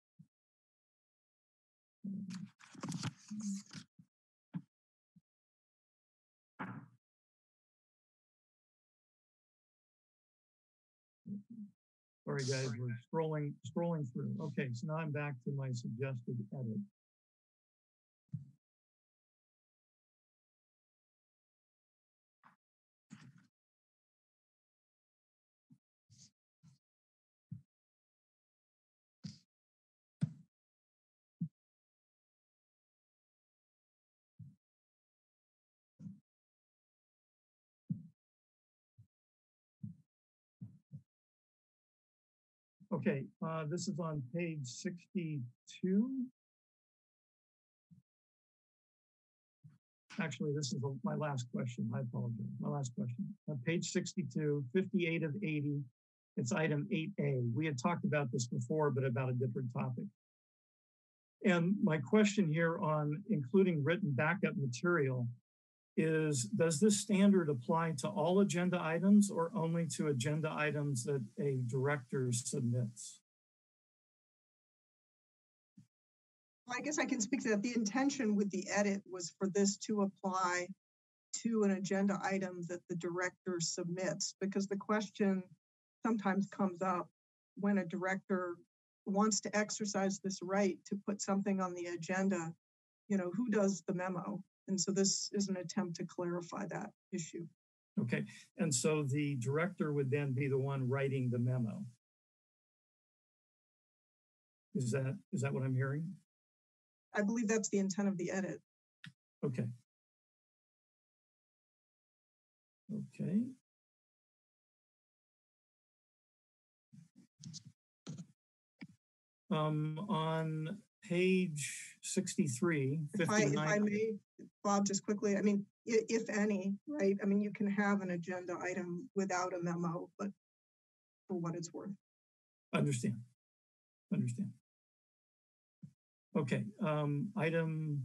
Sorry, guys, we're scrolling, scrolling through. Okay, so now I'm back to my suggested edit. Okay, uh, this is on page sixty-two. Actually, this is a, my last question. I apologize. My last question. On page sixty-two, fifty-eight of eighty, it's item eight A. We had talked about this before, but about a different topic. And my question here on including written backup material is, does this standard apply to all agenda items or only to agenda items that a director submits? Well, I guess I can speak to that. The intention with the edit was for this to apply to an agenda item that the director submits, because the question sometimes comes up when a director wants to exercise this right to put something on the agenda, you know, who does the memo? And so this is an attempt to clarify that issue. Okay, and so the director would then be the one writing the memo. Is that, is that what I'm hearing? I believe that's the intent of the edit. Okay. Okay. Um, on page sixty-three, If I, if I fifty-nine, may, Bob, just quickly, I mean, i- if any, right? I mean, you can have an agenda item without a memo, but for what it's worth. understand, understand. Okay, um, item,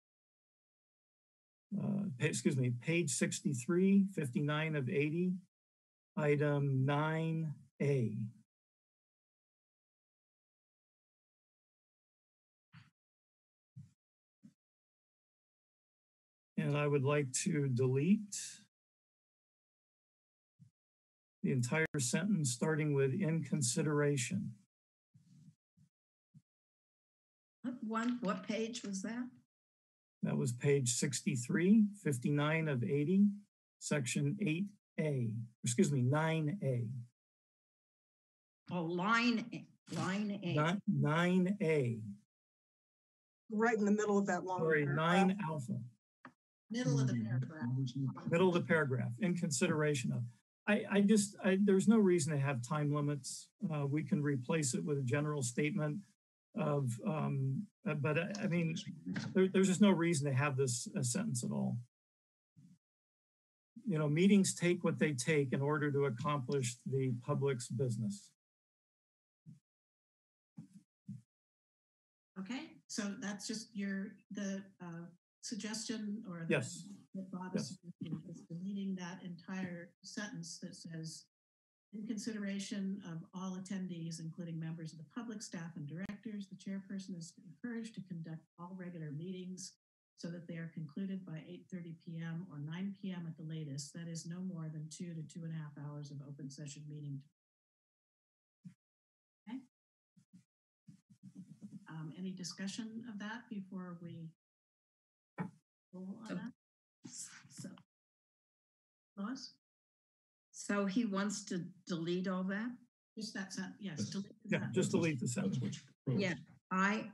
uh, pa- excuse me, page sixty-three, fifty-nine of eighty, item nine A. And I would like to delete the entire sentence starting with "in consideration." What one, what page was that? That was page sixty-three, fifty-nine of eighty, section eight A, excuse me, nine A. Oh, line, A- line A. Nine, nine A, Right in the middle of that long sorry, paragraph. nine alpha, Middle of the paragraph. middle of the paragraph, in consideration of. I, I just, I, there's no reason to have time limits. Uh, we can replace it with a general statement of, um, uh, but I, I mean, there, there's just no reason to have this uh, sentence at all. You know, meetings take what they take in order to accomplish the public's business. Okay, so that's just your, the uh, suggestion or the, Yes. that Bob Yes. is suggesting is deleting that entire sentence that says, in consideration of all attendees, including members of the public, staff, and directors, the chairperson is encouraged to conduct all regular meetings so that they are concluded by eight thirty p m or nine p m at the latest. That is no more than two to two and a half hours of open session meeting. Okay. Um, any discussion of that before we roll on So- that? So, Lois? so he wants to delete all that? Just that sentence, yes. Yes. delete the Yeah, sentence. just delete the That's sentence. what you proposed. Yeah, I,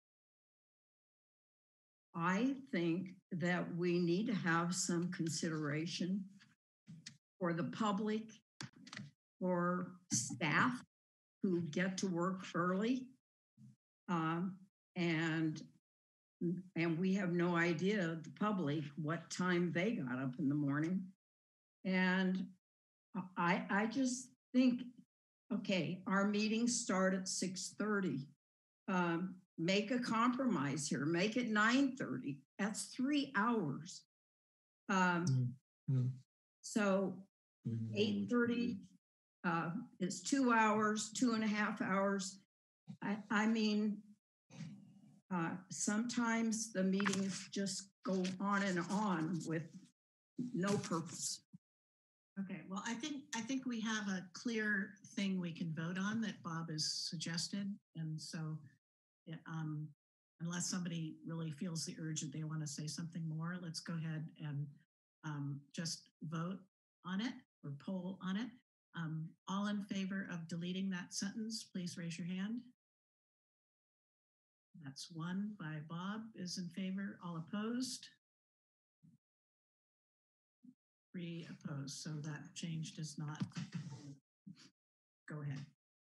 I think that we need to have some consideration for the public, for staff who get to work early. Um, and, and we have no idea, the public, what time they got up in the morning. And I, I just think, okay, our meetings start at six thirty. Um, make a compromise here, make it nine thirty. That's three hours. Um, Mm, mm. so We know eight which thirty uh, is two hours, two and a half hours. I, I mean, uh, sometimes the meetings just go on and on with no purpose. Okay, well, I think, I think we have a clear thing we can vote on that Bob has suggested. And so yeah, um, unless somebody really feels the urge that they want to say something more, let's go ahead and um, just vote on it or poll on it. Um, all in favor of deleting that sentence, please raise your hand. That's one by Bob is in favor. All opposed? Three opposed. So that change does not go ahead.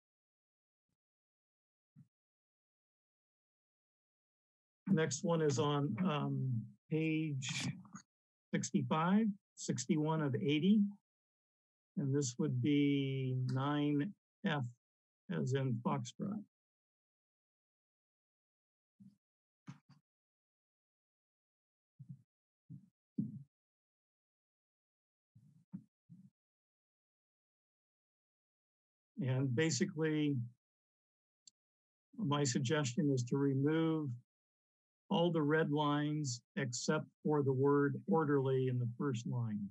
Next one is on um, page sixty-five, sixty-one of eighty. And this would be nine F as in Foxtrot. And basically, my suggestion is to remove all the red lines except for the word orderly in the first line.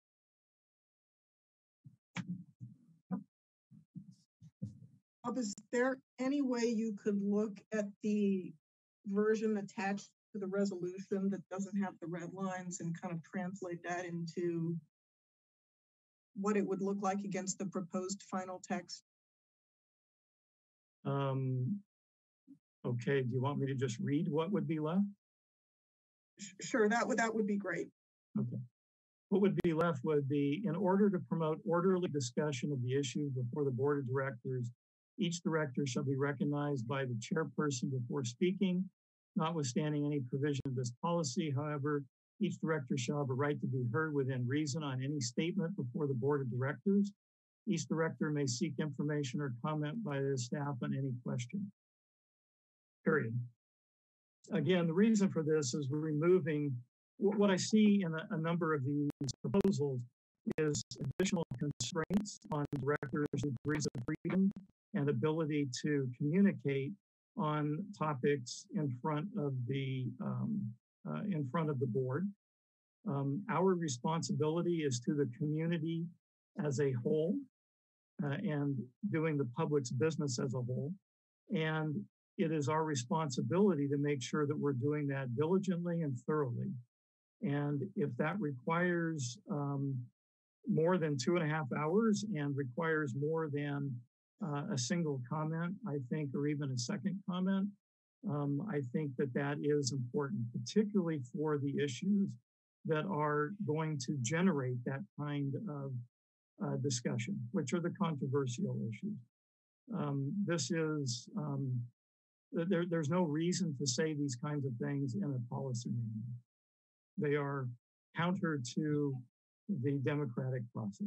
Bob, is there any way you could look at the version attached to the resolution that doesn't have the red lines and kind of translate that into what it would look like against the proposed final text? Um, Okay, do you want me to just read what would be left? Sh- Sure, that would, that would be great. Okay. What would be left would be, in order to promote orderly discussion of the issues before the board of directors, each director shall be recognized by the chairperson before speaking, notwithstanding any provision of this policy. However, each director shall have a right to be heard within reason on any statement before the board of directors. Each director may seek information or comment by the staff on any question. Period. Again, the reason for this is removing what I see in a, a number of these proposals is additional constraints on directors' degrees of freedom and ability to communicate on topics in front of the um, uh, in front of the board. Um, our responsibility is to the community as a whole uh, and doing the public's business as a whole. And it is our responsibility to make sure that we're doing that diligently and thoroughly. And if that requires um, more than two and a half hours and requires more than uh, a single comment, I think, or even a second comment, um, I think that that is important, particularly for the issues that are going to generate that kind of uh, discussion, which are the controversial issues. Um, this is, um, there, there's no reason to say these kinds of things in a policy manual. They are counter to the democratic process.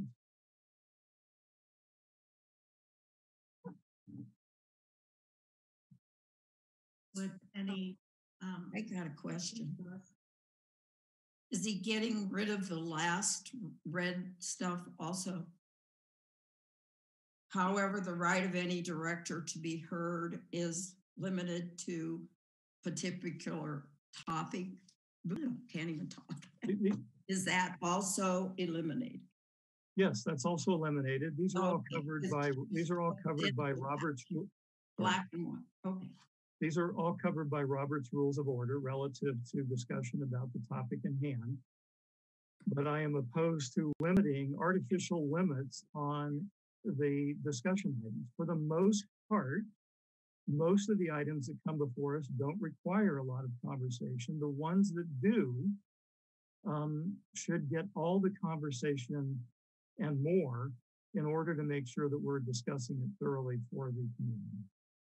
Would any, um, I got a question. Is he getting rid of the last red stuff also? However, the right of any director to be heard is limited to particular topic. Can't even talk. Is that also eliminated? Yes, that's also eliminated. These are all covered by, these are all covered by Robert's. Black and white, okay. These are all covered by Robert's Rules of Order relative to discussion about the topic in hand. But I am opposed to limiting artificial limits on the discussion items. For the most part, most of the items that come before us don't require a lot of conversation. The ones that do um, should get all the conversation and more in order to make sure that we're discussing it thoroughly for the community.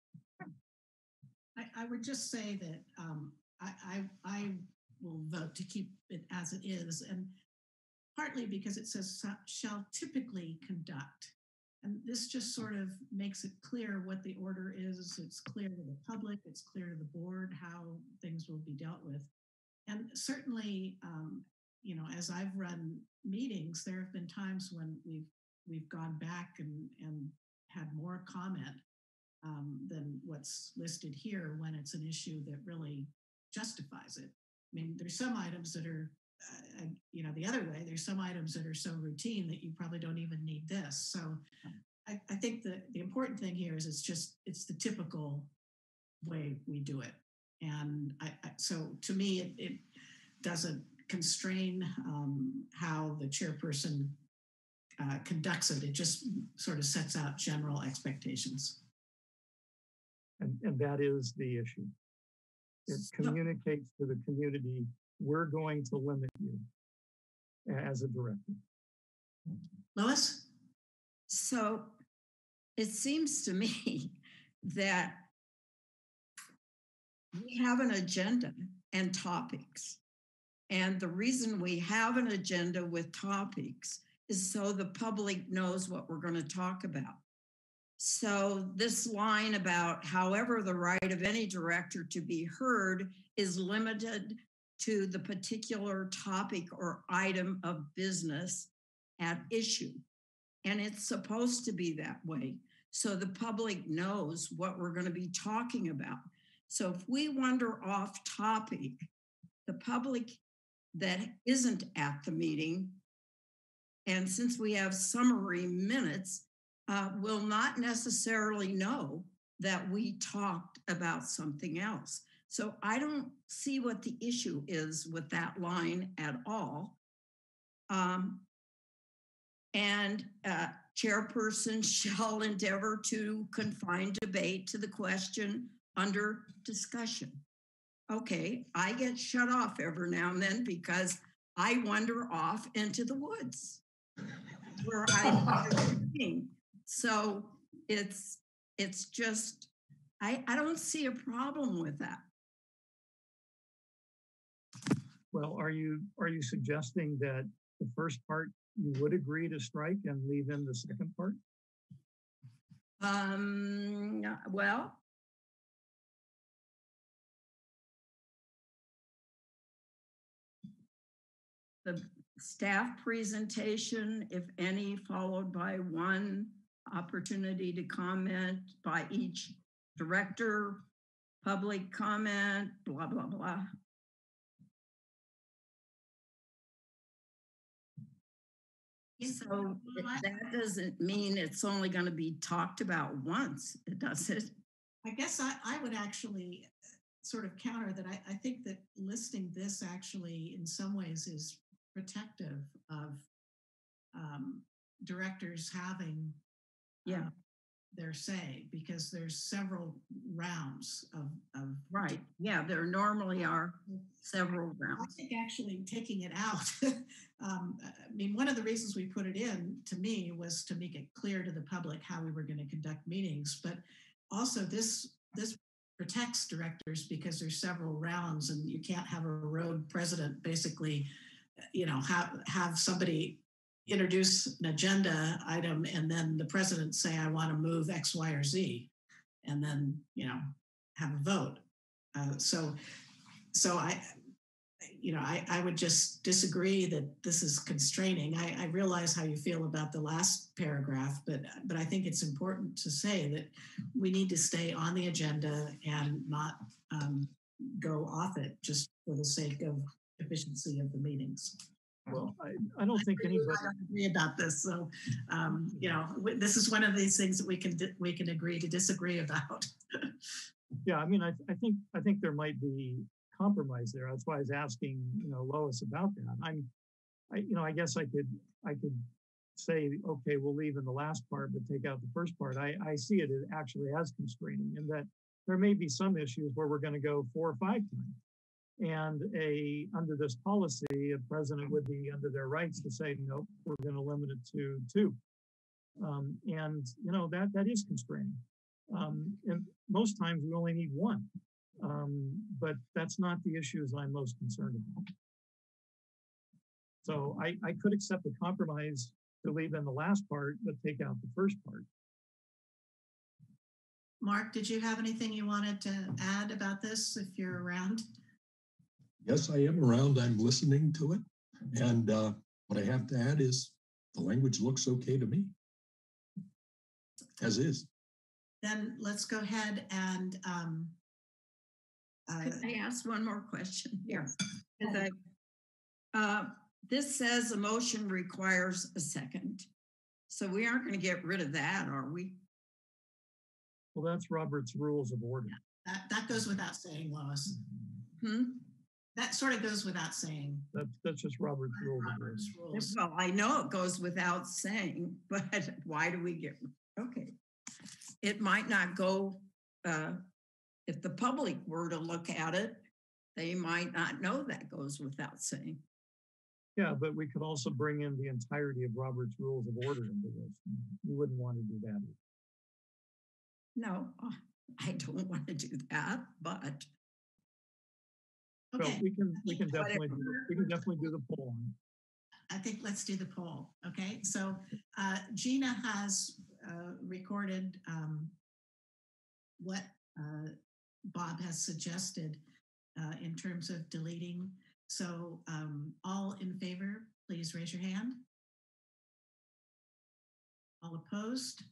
I, I would just say that um, I, I, I will vote to keep it as it is, and partly because it says shall typically conduct. And this just sort of makes it clear what the order is. It's clear to the public, it's clear to the board how things will be dealt with. And certainly, um, you know, as I've run meetings, there have been times when we've we've gone back and, and had more comment um, than what's listed here when it's an issue that really justifies it. I mean, there's some items that are, uh, you know, the other way, there's some items that are so routine that you probably don't even need this. So I, I think the, the important thing here is it's just, it's the typical way we do it. And I, I, so to me, it, it doesn't constrain um, how the chairperson uh, conducts it. It just sort of sets out general expectations. And, and that is the issue. It communicates to the community, we're going to limit you as a director. Lois? So it seems to me that we have an agenda and topics. And the reason we have an agenda with topics is so the public knows what we're going to talk about. So this line about however the right of any director to be heard is limited to the particular topic or item of business at issue. And it's supposed to be that way. So the public knows what we're going to be talking about. So if we wander off topic, the public that isn't at the meeting, and since we have summary minutes, uh, will not necessarily know that we talked about something else. So I don't see what the issue is with that line at all. Um, and uh, chairperson shall endeavor to confine debate to the question under discussion. Okay, I get shut off every now and then because I wander off into the woods where I'm so it's it's just I, I don't see a problem with that. Well, are you are you suggesting that the first part you would agree to strike and leave in the second part? Um, well, the staff presentation, if any, followed by one opportunity to comment by each director, public comment, blah, blah, blah. So that doesn't mean it's only going to be talked about once, does it? I guess I, I would actually sort of counter that. I, I think that listing this actually in some ways is protective of um, directors having yeah. uh, their say, because there's several rounds of, of right. Yeah, there normally are several rounds. I think actually taking it out, um, I mean, one of the reasons we put it in, to me, was to make it clear to the public how we were going to conduct meetings. But also this this protects directors because there's several rounds, and you can't have a rogue president basically, you know, have have somebody introduce an agenda item and then the president say, I want to move X, Y, or Z, and then, you know, have a vote. Uh, so, so I, you know, I, I would just disagree that this is constraining. I, I realize how you feel about the last paragraph, but, but I think it's important to say that we need to stay on the agenda and not um, go off it just for the sake of efficiency of the meetings. Well, I, I don't think anybody I don't agree about this. So, um, you know, this is one of these things that we can we can agree to disagree about. Yeah, I mean, I, I think I think there might be compromise there. That's why I was asking, you know, Lois about that. I'm, I, you know, I guess I could I could say, okay, we'll leave in the last part, but take out the first part. I, I see it actually as constraining, in that there may be some issues where we're going to go four or five times. And a under this policy, a president would be under their rights to say, nope, we're going to limit it to two. Um, and, you know, that that is constraining. Um, and most times we only need one. Um, but that's not the issues I'm most concerned about. So I, I could accept the compromise to leave in the last part, but take out the first part. Mark, did you have anything you wanted to add about this if you're around? Yes, I am around. I'm listening to it. And uh, what I have to add is the language looks okay to me, as is. Then let's go ahead and um, uh, Could I ask one more question? Yes. I, uh, this says a motion requires a second. So we aren't going to get rid of that, are we? Well, that's Robert's Rules of Order. That, that goes without saying, Lois. Hmm? That sort of goes without saying. That's, that's just Robert's Rules of Order. Robert's rules. Well, I know it goes without saying, but why do we get, okay. It might not go, uh, if the public were to look at it, they might not know that goes without saying. Yeah, but we could also bring in the entirety of Robert's Rules of Order into this. You wouldn't want to do that either. No, I don't want to do that, but. Okay. So we can we can definitely do, we can definitely do the poll on it. I think let's do the poll. Okay, so uh, Gina has uh, recorded um, what uh, Bob has suggested uh, in terms of deleting. So um, all in favor, please raise your hand. All opposed?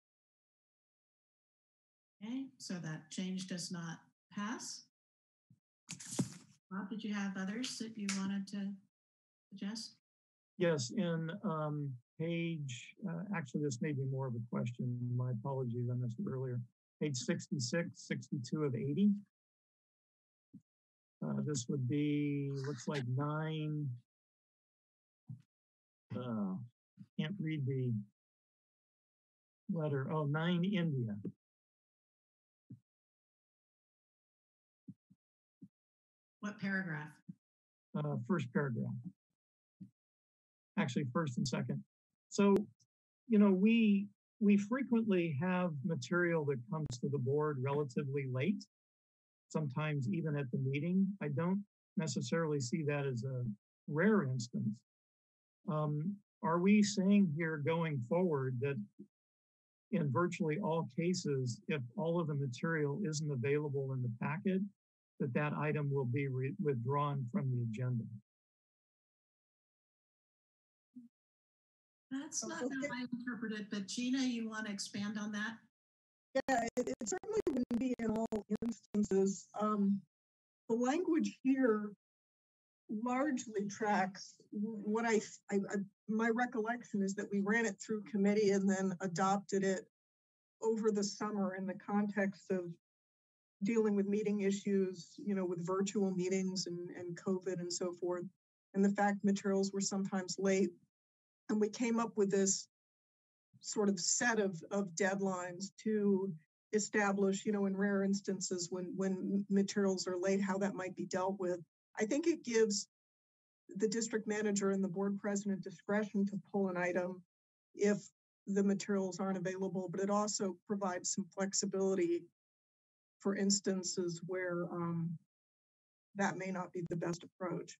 Okay, so that change does not pass. Bob, did you have others that you wanted to suggest? Yes, in um, page, uh, actually this may be more of a question. My apologies, I missed it earlier. Page sixty-six, sixty-two of eighty. Uh, this would be, looks like nine. Uh, can't read the letter. Oh, nine India. What paragraph? uh, first paragraph. Actually, first and second. So, you know, we we frequently have material that comes to the board relatively late, sometimes even at the meeting. I don't necessarily see that as a rare instance. Um, are we saying here going forward that in virtually all cases, if all of the material isn't available in the packet, that that item will be withdrawn from the agenda? That's not how I interpret it, but Gina, you want to expand on that? Yeah, it, it certainly wouldn't be in all instances. Um, the language here largely tracks what I, I, I, my recollection is that we ran it through committee and then adopted it over the summer in the context of dealing with meeting issues, you know, with virtual meetings and, and COVID and so forth. And the fact materials were sometimes late. And we came up with this sort of set of, of deadlines to establish, you know, in rare instances when, when materials are late, how that might be dealt with. I think it gives the district manager and the board president discretion to pull an item if the materials aren't available, but it also provides some flexibility for instances where um, that may not be the best approach.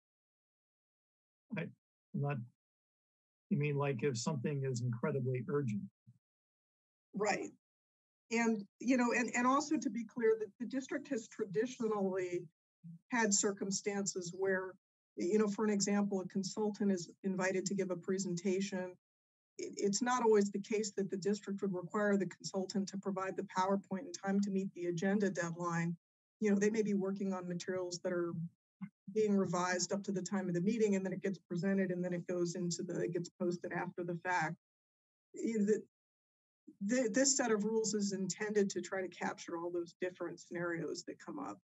I, not, you mean like if something is incredibly urgent? Right. And, you know, and, and also to be clear that the district has traditionally had circumstances where, you know, for an example, a consultant is invited to give a presentation. It, it's not always the case that the district would require the consultant to provide the PowerPoint in time to meet the agenda deadline. You know, they may be working on materials that are being revised up to the time of the meeting, and then it gets presented, and then it goes into the, it gets posted after the fact. The, the, this set of rules is intended to try to capture all those different scenarios that come up.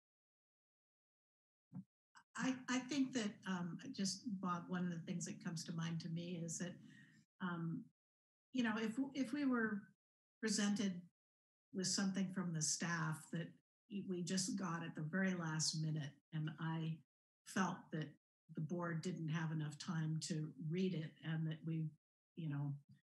I, I think that um, just, Bob, one of the things that comes to mind to me is that, um, you know, if, if we were presented with something from the staff that we just got at the very last minute, and I felt that the board didn't have enough time to read it, and that we, you know,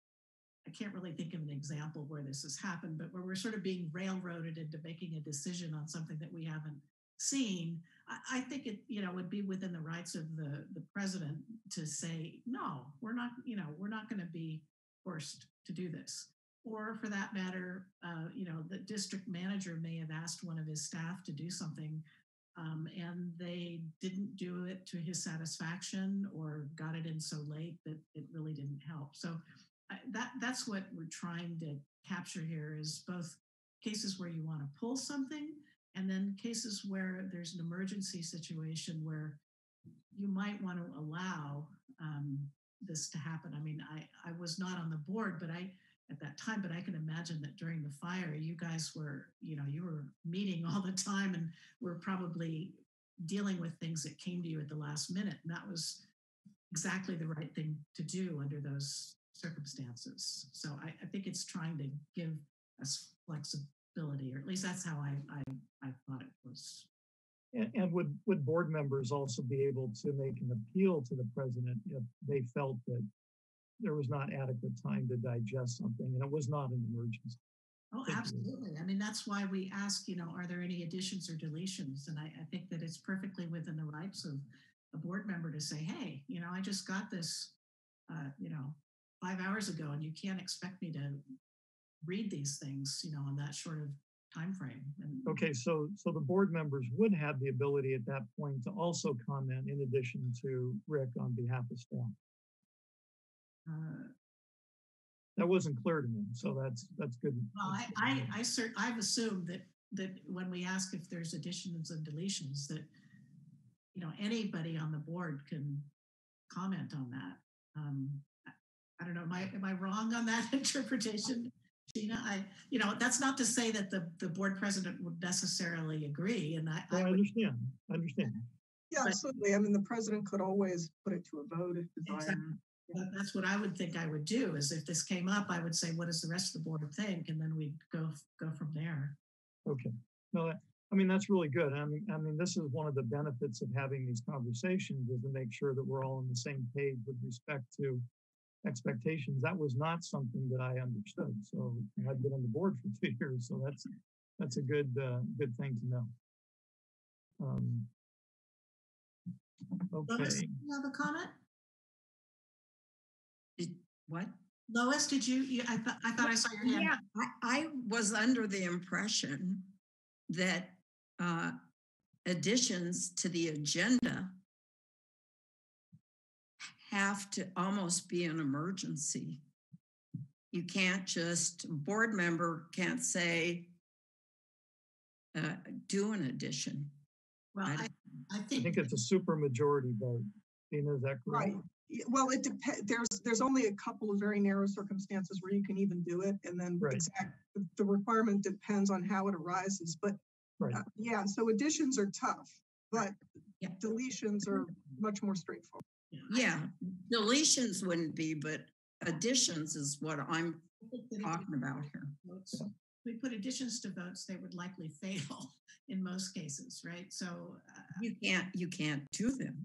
I can't really think of an example where this has happened, but where we're sort of being railroaded into making a decision on something that we haven't seen. I, I think it, you know, would be within the rights of the, the president to say, no, we're not, you know, we're not going to be forced to do this. Or for that matter, uh, you know, the district manager may have asked one of his staff to do something um, and they didn't do it to his satisfaction or got it in so late that it really didn't help. So I, that that's what we're trying to capture here, is both cases where you want to pull something and then cases where there's an emergency situation where you might want to allow um, this to happen. I mean, I, I was not on the board, but I, at that time, but I can imagine that during the fire, you guys were, you know, you were meeting all the time and were probably dealing with things that came to you at the last minute. And that was exactly the right thing to do under those circumstances. So I, I think it's trying to give us flexibility, or at least that's how I, I, I thought it was. And, and would, would board members also be able to make an appeal to the president if they felt that there was not adequate time to digest something and it was not an emergency? Oh, absolutely. I mean, that's why we ask, you know, are there any additions or deletions? And I, I think that it's perfectly within the rights of a board member to say, hey, you know, I just got this, uh, you know, five hours ago, and you can't expect me to read these things, you know, on that short of time frame. And okay, so so the board members would have the ability at that point to also comment in addition to Rick on behalf of staff. Uh, that wasn't clear to me, so that's that's good. Well, I I, I cert, I've assumed that that when we ask if there's additions and deletions, that you know anybody on the board can comment on that. Um, I, I don't know. Am I am I wrong on that interpretation, Gina? I you know that's not to say that the the board president would necessarily agree, and I well, I, I would, understand. I understand. Yeah, but, absolutely. I mean, the president could always put it to a vote if desired. Exactly. That's what I would think I would do, is if this came up, I would say, what does the rest of the board think? And then we'd go go from there. Okay. No, that, I mean, that's really good. I mean, I mean, this is one of the benefits of having these conversations is to make sure that we're all on the same page with respect to expectations. That was not something that I understood. So I've been on the board for two years, so that's that's a good uh, good thing to know. Um, Lois, okay. do you have a comment? Did, what? Lois, did you, you I, th I thought I saw your hand. Yeah, I, I was under the impression that uh, additions to the agenda have to almost be an emergency. You can't just, a board member can't say, uh, do an addition. Well, I, I I think, think it's a super majority vote. Dina, is that correct? Right. Y- Well, it depends. There's there's only a couple of very narrow circumstances where you can even do it, and then Right. exact the, the requirement depends on how it arises. But Right. uh, yeah, so additions are tough, but Yeah. deletions are much more straightforward. Yeah, deletions wouldn't be, but additions is what I'm talking about here. votes, if we put additions to votes, they would likely fail in most cases, right? So uh, You can't, you can't do them.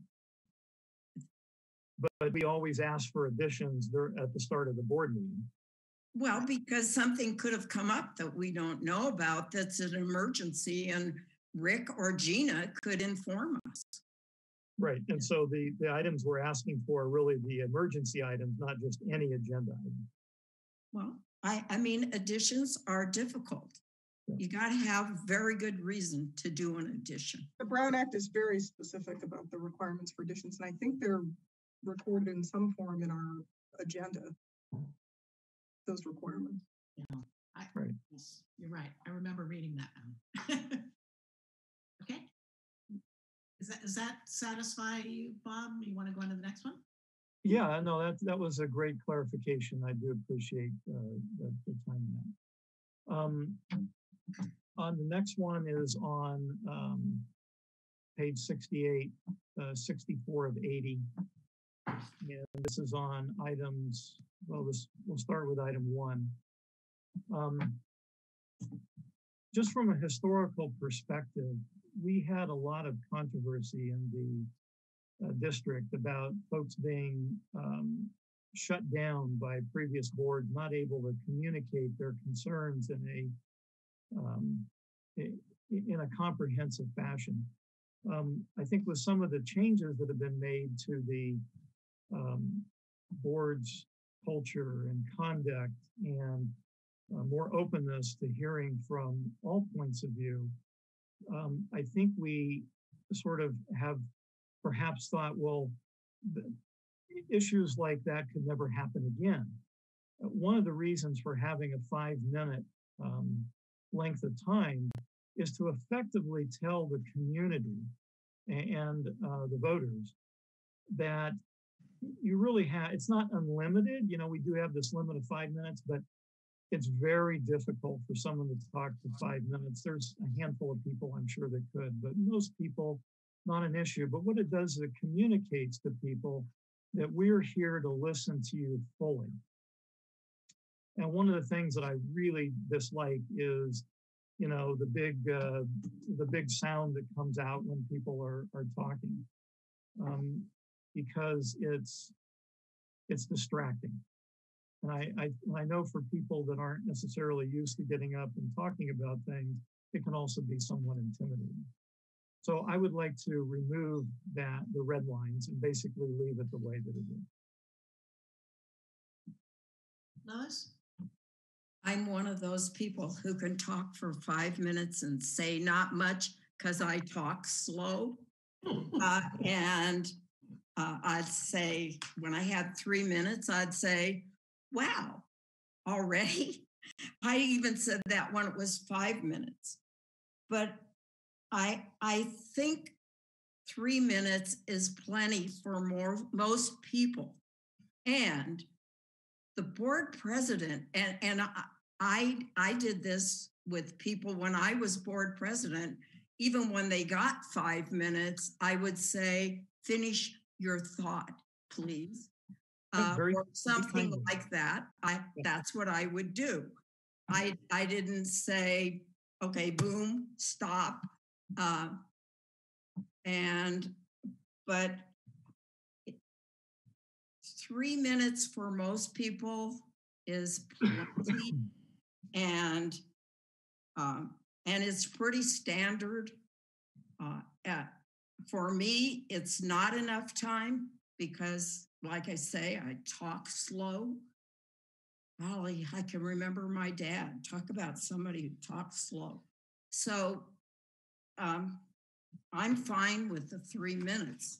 But, but we always ask for additions there at the start of the board meeting. Well, because something could have come up that we don't know about that's an emergency and Rick or Gina could inform us. Right. And so the, the items we're asking for are really the emergency items, not just any agenda item. Well, I, I mean, additions are difficult. Yeah. You got to have very good reason to do an addition. The Brown Act is very specific about the requirements for additions, and I think they're recorded in some form in our agenda. Those requirements. Yeah, I, Right. yes, you're right. I remember reading that now. Okay. Is that, does that satisfy you, Bob? You want to go on to the next one? Yeah, no, that, that was a great clarification. I do appreciate uh, the, the time in that. Um, on the next one is on um, page sixty-eight, uh, sixty-four of eighty. And this is on items, well, this, we'll start with item one. Um, just from a historical perspective, we had a lot of controversy in the uh, district about folks being um, shut down by previous boards, not able to communicate their concerns in a um, in a comprehensive fashion. Um, I think with some of the changes that have been made to the um, board's culture and conduct and uh, more openness to hearing from all points of view, um, I think we sort of have perhaps thought, well, the issues like that could never happen again. Uh, one of the reasons for having a five minute um, length of time is to effectively tell the community and uh, the voters that you really have, it's not unlimited. You know, we do have this limit of five minutes, but it's very difficult for someone to talk for five minutes. There's a handful of people I'm sure that could, but most people, not an issue. But what it does is it communicates to people that we're here to listen to you fully. And one of the things that I really dislike is, you know, the big uh, the big sound that comes out when people are are talking, um, because it's it's distracting. And I, I I know for people that aren't necessarily used to getting up and talking about things, it can also be somewhat intimidating. So I would like to remove that, the red lines, and basically leave it the way that it is. Lois? I'm one of those people who can talk for five minutes and say not much because I talk slow. Uh, and uh, I'd say, when I had three minutes, I'd say, wow, already? I even said that when it was five minutes. But I, I think three minutes is plenty for more, most people. And the board president, and, and I, I, I did this with people when I was board president, even when they got five minutes, I would say, finish your thought, please. Uh, Very- or something very like that. I, that's what I would do. I, I didn't say, okay, boom, stop. Uh, and, but three minutes for most people is plenty. and, um, and it's pretty standard. Uh, at, for me, it's not enough time because, like I say, I talk slow. Golly, I can remember my dad talk about somebody who talks slow. So um, I'm fine with the three minutes.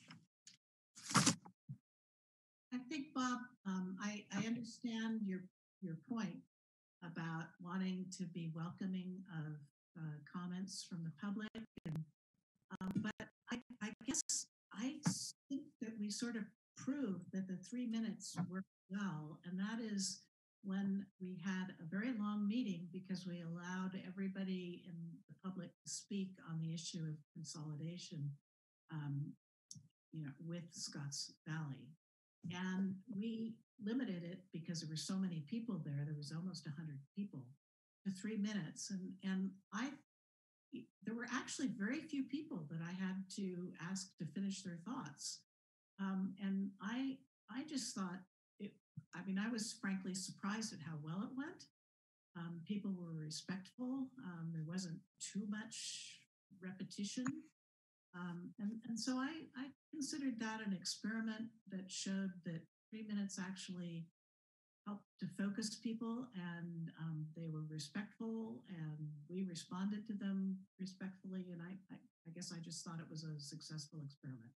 I think, Bob, um, I, I understand your, your point about wanting to be welcoming of uh, comments from the public. And, um, but I, I guess I think that we sort of proved that the three minutes worked well. And that is when we had a very long meeting because we allowed everybody in the public to speak on the issue of consolidation, um, you know, with Scotts Valley. And we limited it because there were so many people there. There was almost one hundred people to three minutes. And, and I, there were actually very few people that I had to ask to finish their thoughts. Um, and I, I just thought, it, I mean, I was frankly surprised at how well it went. Um, people were respectful. Um, there wasn't too much repetition. Um, and, and so I, I considered that an experiment that showed that three minutes actually helped to focus people, and um, they were respectful, and we responded to them respectfully. And I, I, I guess I just thought it was a successful experiment.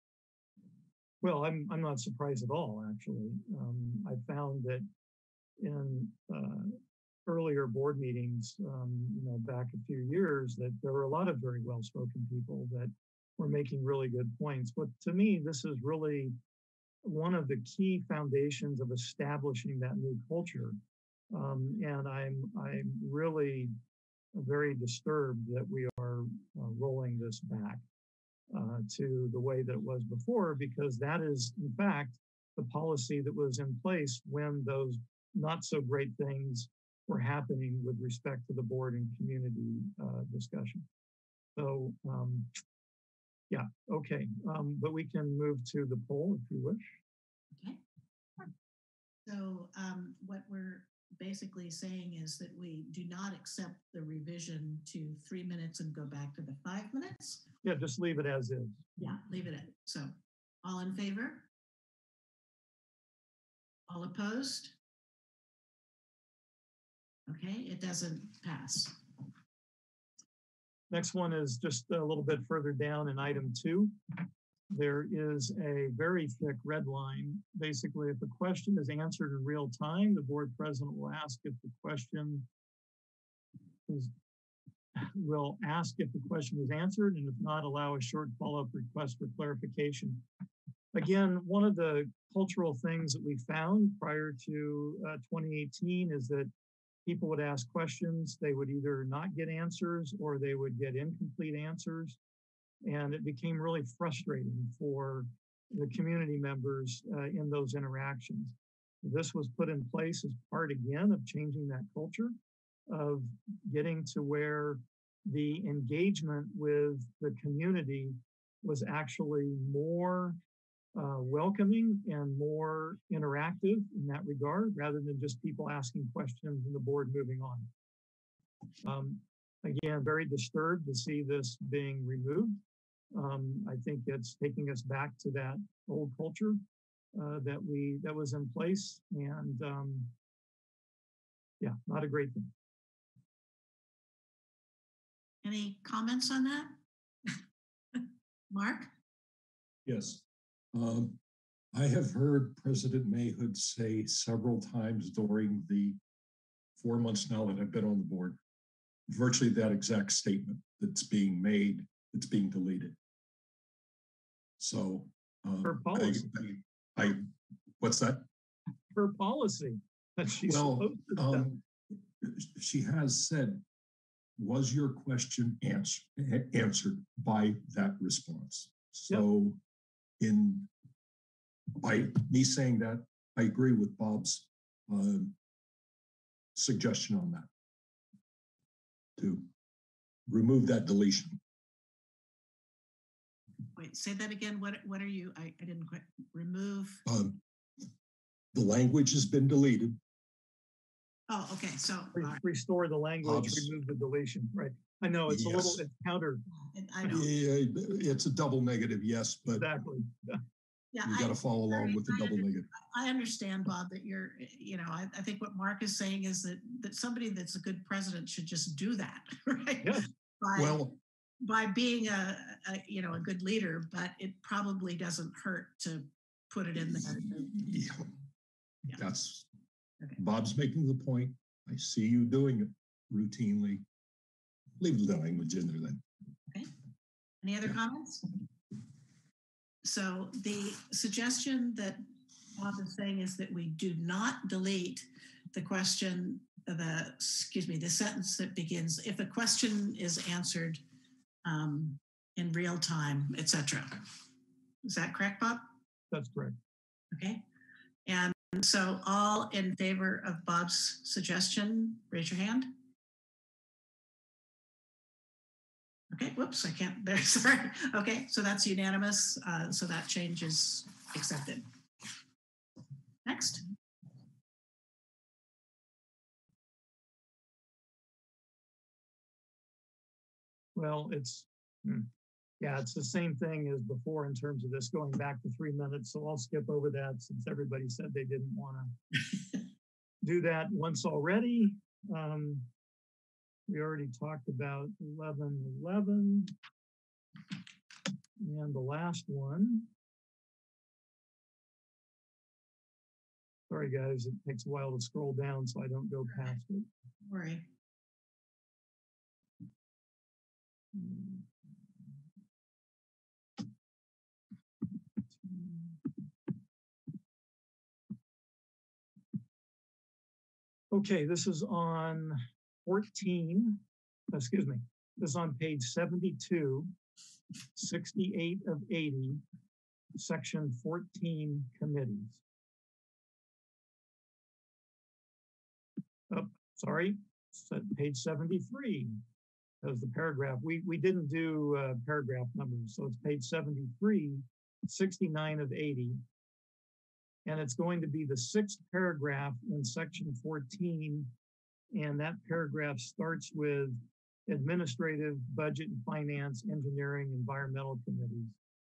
Well, I'm I'm not surprised at all. Actually, um, I found that in uh, earlier board meetings, um, you know, back a few years, that there were a lot of very well-spoken people that were making really good points. But to me, this is really one of the key foundations of establishing that new culture. Um, and I'm I'm really very disturbed that we are uh, rolling this back uh, to the way that it was before, because that is, in fact, the policy that was in place when those not so great things were happening with respect to the board and community uh, discussion. So, um, yeah, okay. Um, but we can move to the poll if you wish. Okay. So um, what we're basically saying is that we do not accept the revision to three minutes and go back to the five minutes. Yeah, just leave it as is. Yeah, leave it at. So all in favor? All opposed? Okay, it doesn't pass. Next one is just a little bit further down in item two. There is a very thick red line. Basically, if a question is answered in real time, the board president will ask if the question is, will ask if the question was answered, and if not, allow a short follow-up request for clarification. Again, one of the cultural things that we found prior to uh, twenty eighteen is that people would ask questions, they would either not get answers or they would get incomplete answers. And it became really frustrating for the community members uh, in those interactions. This was put in place as part, again, of changing that culture, of getting to where the engagement with the community was actually more uh, welcoming and more interactive in that regard, rather than just people asking questions and the board moving on. Um, again, very disturbed to see this being removed. Um, I think it's taking us back to that old culture uh, that we that was in place, and um, yeah, not a great thing. Any comments on that? Mark? Yes. Um, I have heard President Mayhood say several times during the four months now that I've been on the board, virtually that exact statement that's being made, that's being deleted. So, um, Her policy. I, I, I, what's that? Her policy that she's well, supposed to um, she has said, was your question answer, answered by that response? So yep. in by me saying that, I agree with Bob's uh, suggestion on that too. remove that deletion. Wait, say that again. What what are you? I, I didn't quite remove. Um, the language has been deleted. Oh, okay. So Re- all right. Restore the language, Obs- remove the deletion, right? I know it's a little, Yes. it's counter, I know. Yeah, it's a double negative, yes, but exactly. Yeah, you I, got to follow along with the I double under- negative. I understand, Bob, that you're, you know, I, I think what Mark is saying is that that somebody that's a good president should just do that, right? Yes. By, Well, by being a, a, you know, a good leader, but it probably doesn't hurt to put it in there. yeah, Yeah. that's Okay. Bob's making the point. I see you doing it routinely. Leave the language in there then. Okay. Any other Yeah. comments? So the suggestion that Bob is saying is that we do not delete the question, the, excuse me, the sentence that begins, if a question is answered um, in real time, et cetera. Is that correct, Bob? That's correct. Okay. And so all in favor of Bob's suggestion, raise your hand. Okay, whoops, I can't, there, sorry. Okay, so that's unanimous. Uh, so that change is accepted. Next. Well, it's, hmm, yeah, it's the same thing as before in terms of this going back to three minutes. So I'll skip over that since everybody said they didn't want to do that once already. Um, we already talked about eleven eleven. And the last one. Sorry, guys, it takes a while to scroll down so I don't go past it. Don't worry. Okay, this is on fourteen, excuse me, this is on page seventy-two, sixty-eight of eighty, section fourteen, committees. Oh, sorry, page seventy-three. That was the paragraph. We, we didn't do uh, paragraph numbers, so it's page seventy-three, sixty-nine of eighty. And it's going to be the sixth paragraph in section fourteen. And that paragraph starts with administrative, budget and finance, engineering, environmental committees.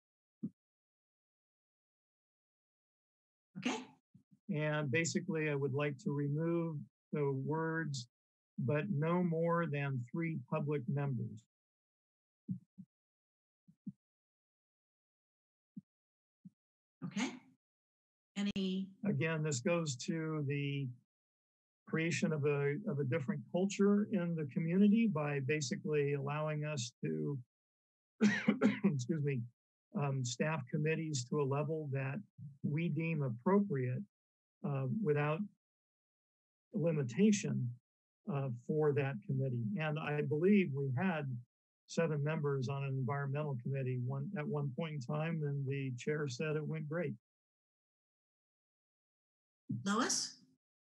Okay. And basically I would like to remove the words, but no more than three public members. Okay. Any? Again, this goes to the creation of a, of a different culture in the community by basically allowing us to, excuse me, um, staff committees to a level that we deem appropriate uh, without limitation uh, for that committee. And I believe we had seven members on an environmental committee one at one point in time, and the chair said it went great. Lois?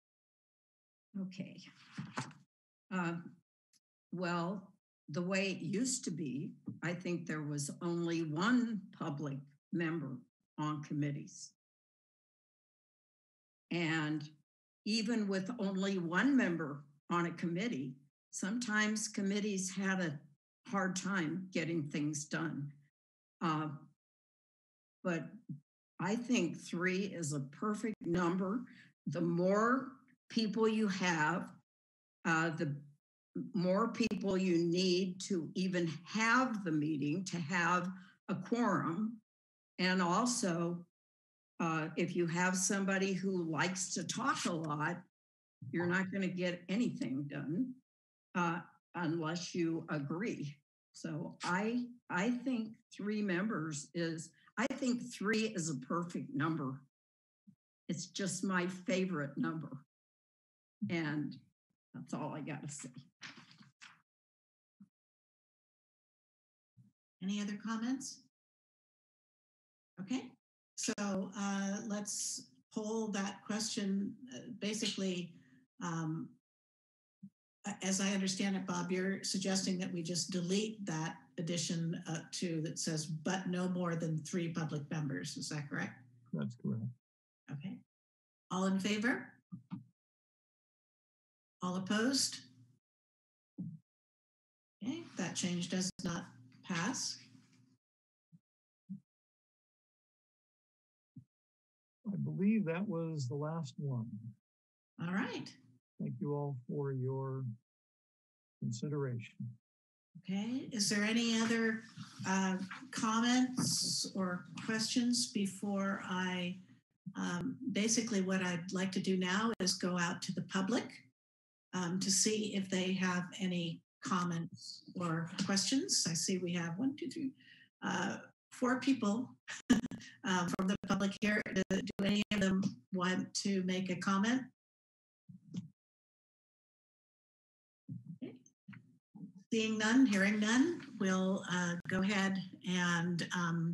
Okay. Uh, well, the way it used to be, I think there was only one public member on committees. And even with only one member on a committee, sometimes committees had a hard time getting things done. Uh, but I think three is a perfect number. The more people you have, uh, the more people you need to even have the meeting, to have a quorum. And also, uh, if you have somebody who likes to talk a lot, you're not going to get anything done uh, unless you agree. So I, I think three members is, I think three is a perfect number. It's just my favorite number. And that's all I got to say. Any other comments? Okay, so uh, let's poll that question. Uh, basically, um, as I understand it, Bob, you're suggesting that we just delete that addition uh, to that says, but no more than three public members. Is that correct? That's correct. Okay. All in favor? All opposed? Okay, that change does not pass. I believe that was the last one. All right. Thank you all for your consideration. Okay, is there any other uh, comments or questions before I, um, basically what I'd like to do now is go out to the public um, to see if they have any comments or questions. I see we have one, two, three, uh, four people uh, from the public here. Do, do any of them want to make a comment? Okay. Seeing none, hearing none, we'll uh, go ahead and um,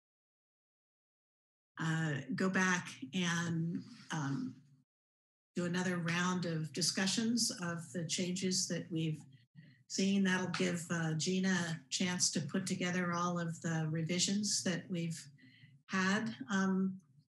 uh, go back and um, do another round of discussions of the changes that we've seen. That'll give uh, Gina a chance to put together all of the revisions that we've had. Um,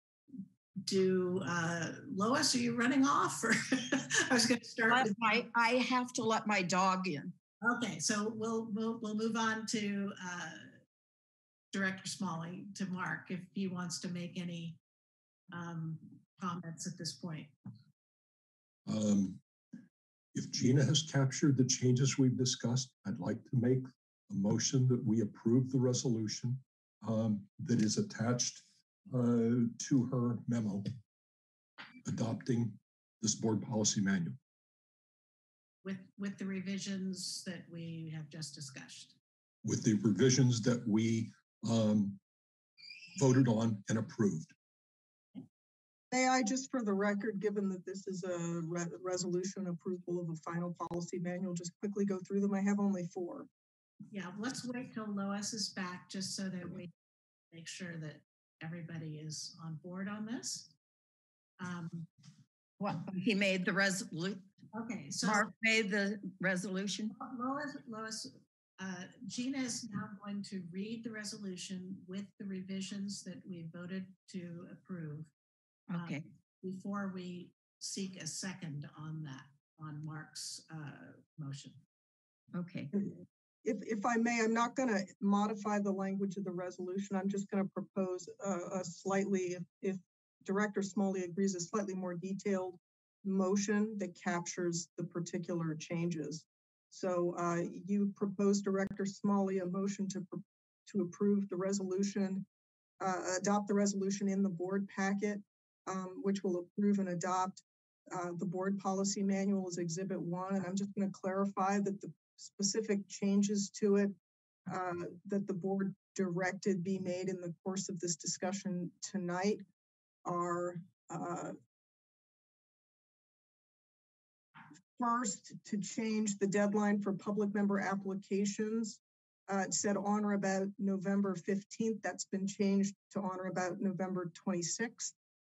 do uh, Lois, are you running off? Or I was going to start. But With I, I have to let my dog in. okay, so we'll we'll we'll move on to uh, Director Smalley, to Mark, if he wants to make any um, comments at this point. Um, if Gina has captured the changes we've discussed, I'd like to make a motion that we approve the resolution um, that is attached uh, to her memo adopting this board policy manual. With, with the revisions that we have just discussed. With the revisions that we um, voted on and approved. May I just, for the record, given that this is a re resolution approval of a final policy manual, just quickly go through them? I have only four. Yeah, let's wait till Lois is back just so that we make sure that everybody is on board on this. Um, What, he made the resolution. okay, so Mark made the resolution. Lois, Lois uh, Gina is now going to read the resolution with the revisions that we voted to approve. Okay. Um, before we seek a second on that, on Mark's uh, motion. Okay. If, if I may, I'm not going to modify the language of the resolution. I'm just going to propose a, a slightly, if, if Director Smalley agrees, a slightly more detailed motion that captures the particular changes. So uh, you propose, Director Smalley, a motion to, to approve the resolution, uh, adopt the resolution in the board packet, um, which will approve and adopt uh, the board policy manual as Exhibit one. And I'm just going to clarify that the specific changes to it uh, that the board directed be made in the course of this discussion tonight are uh, first, to change the deadline for public member applications. Uh, it said on or about November fifteenth. That's been changed to on or about November twenty-sixth.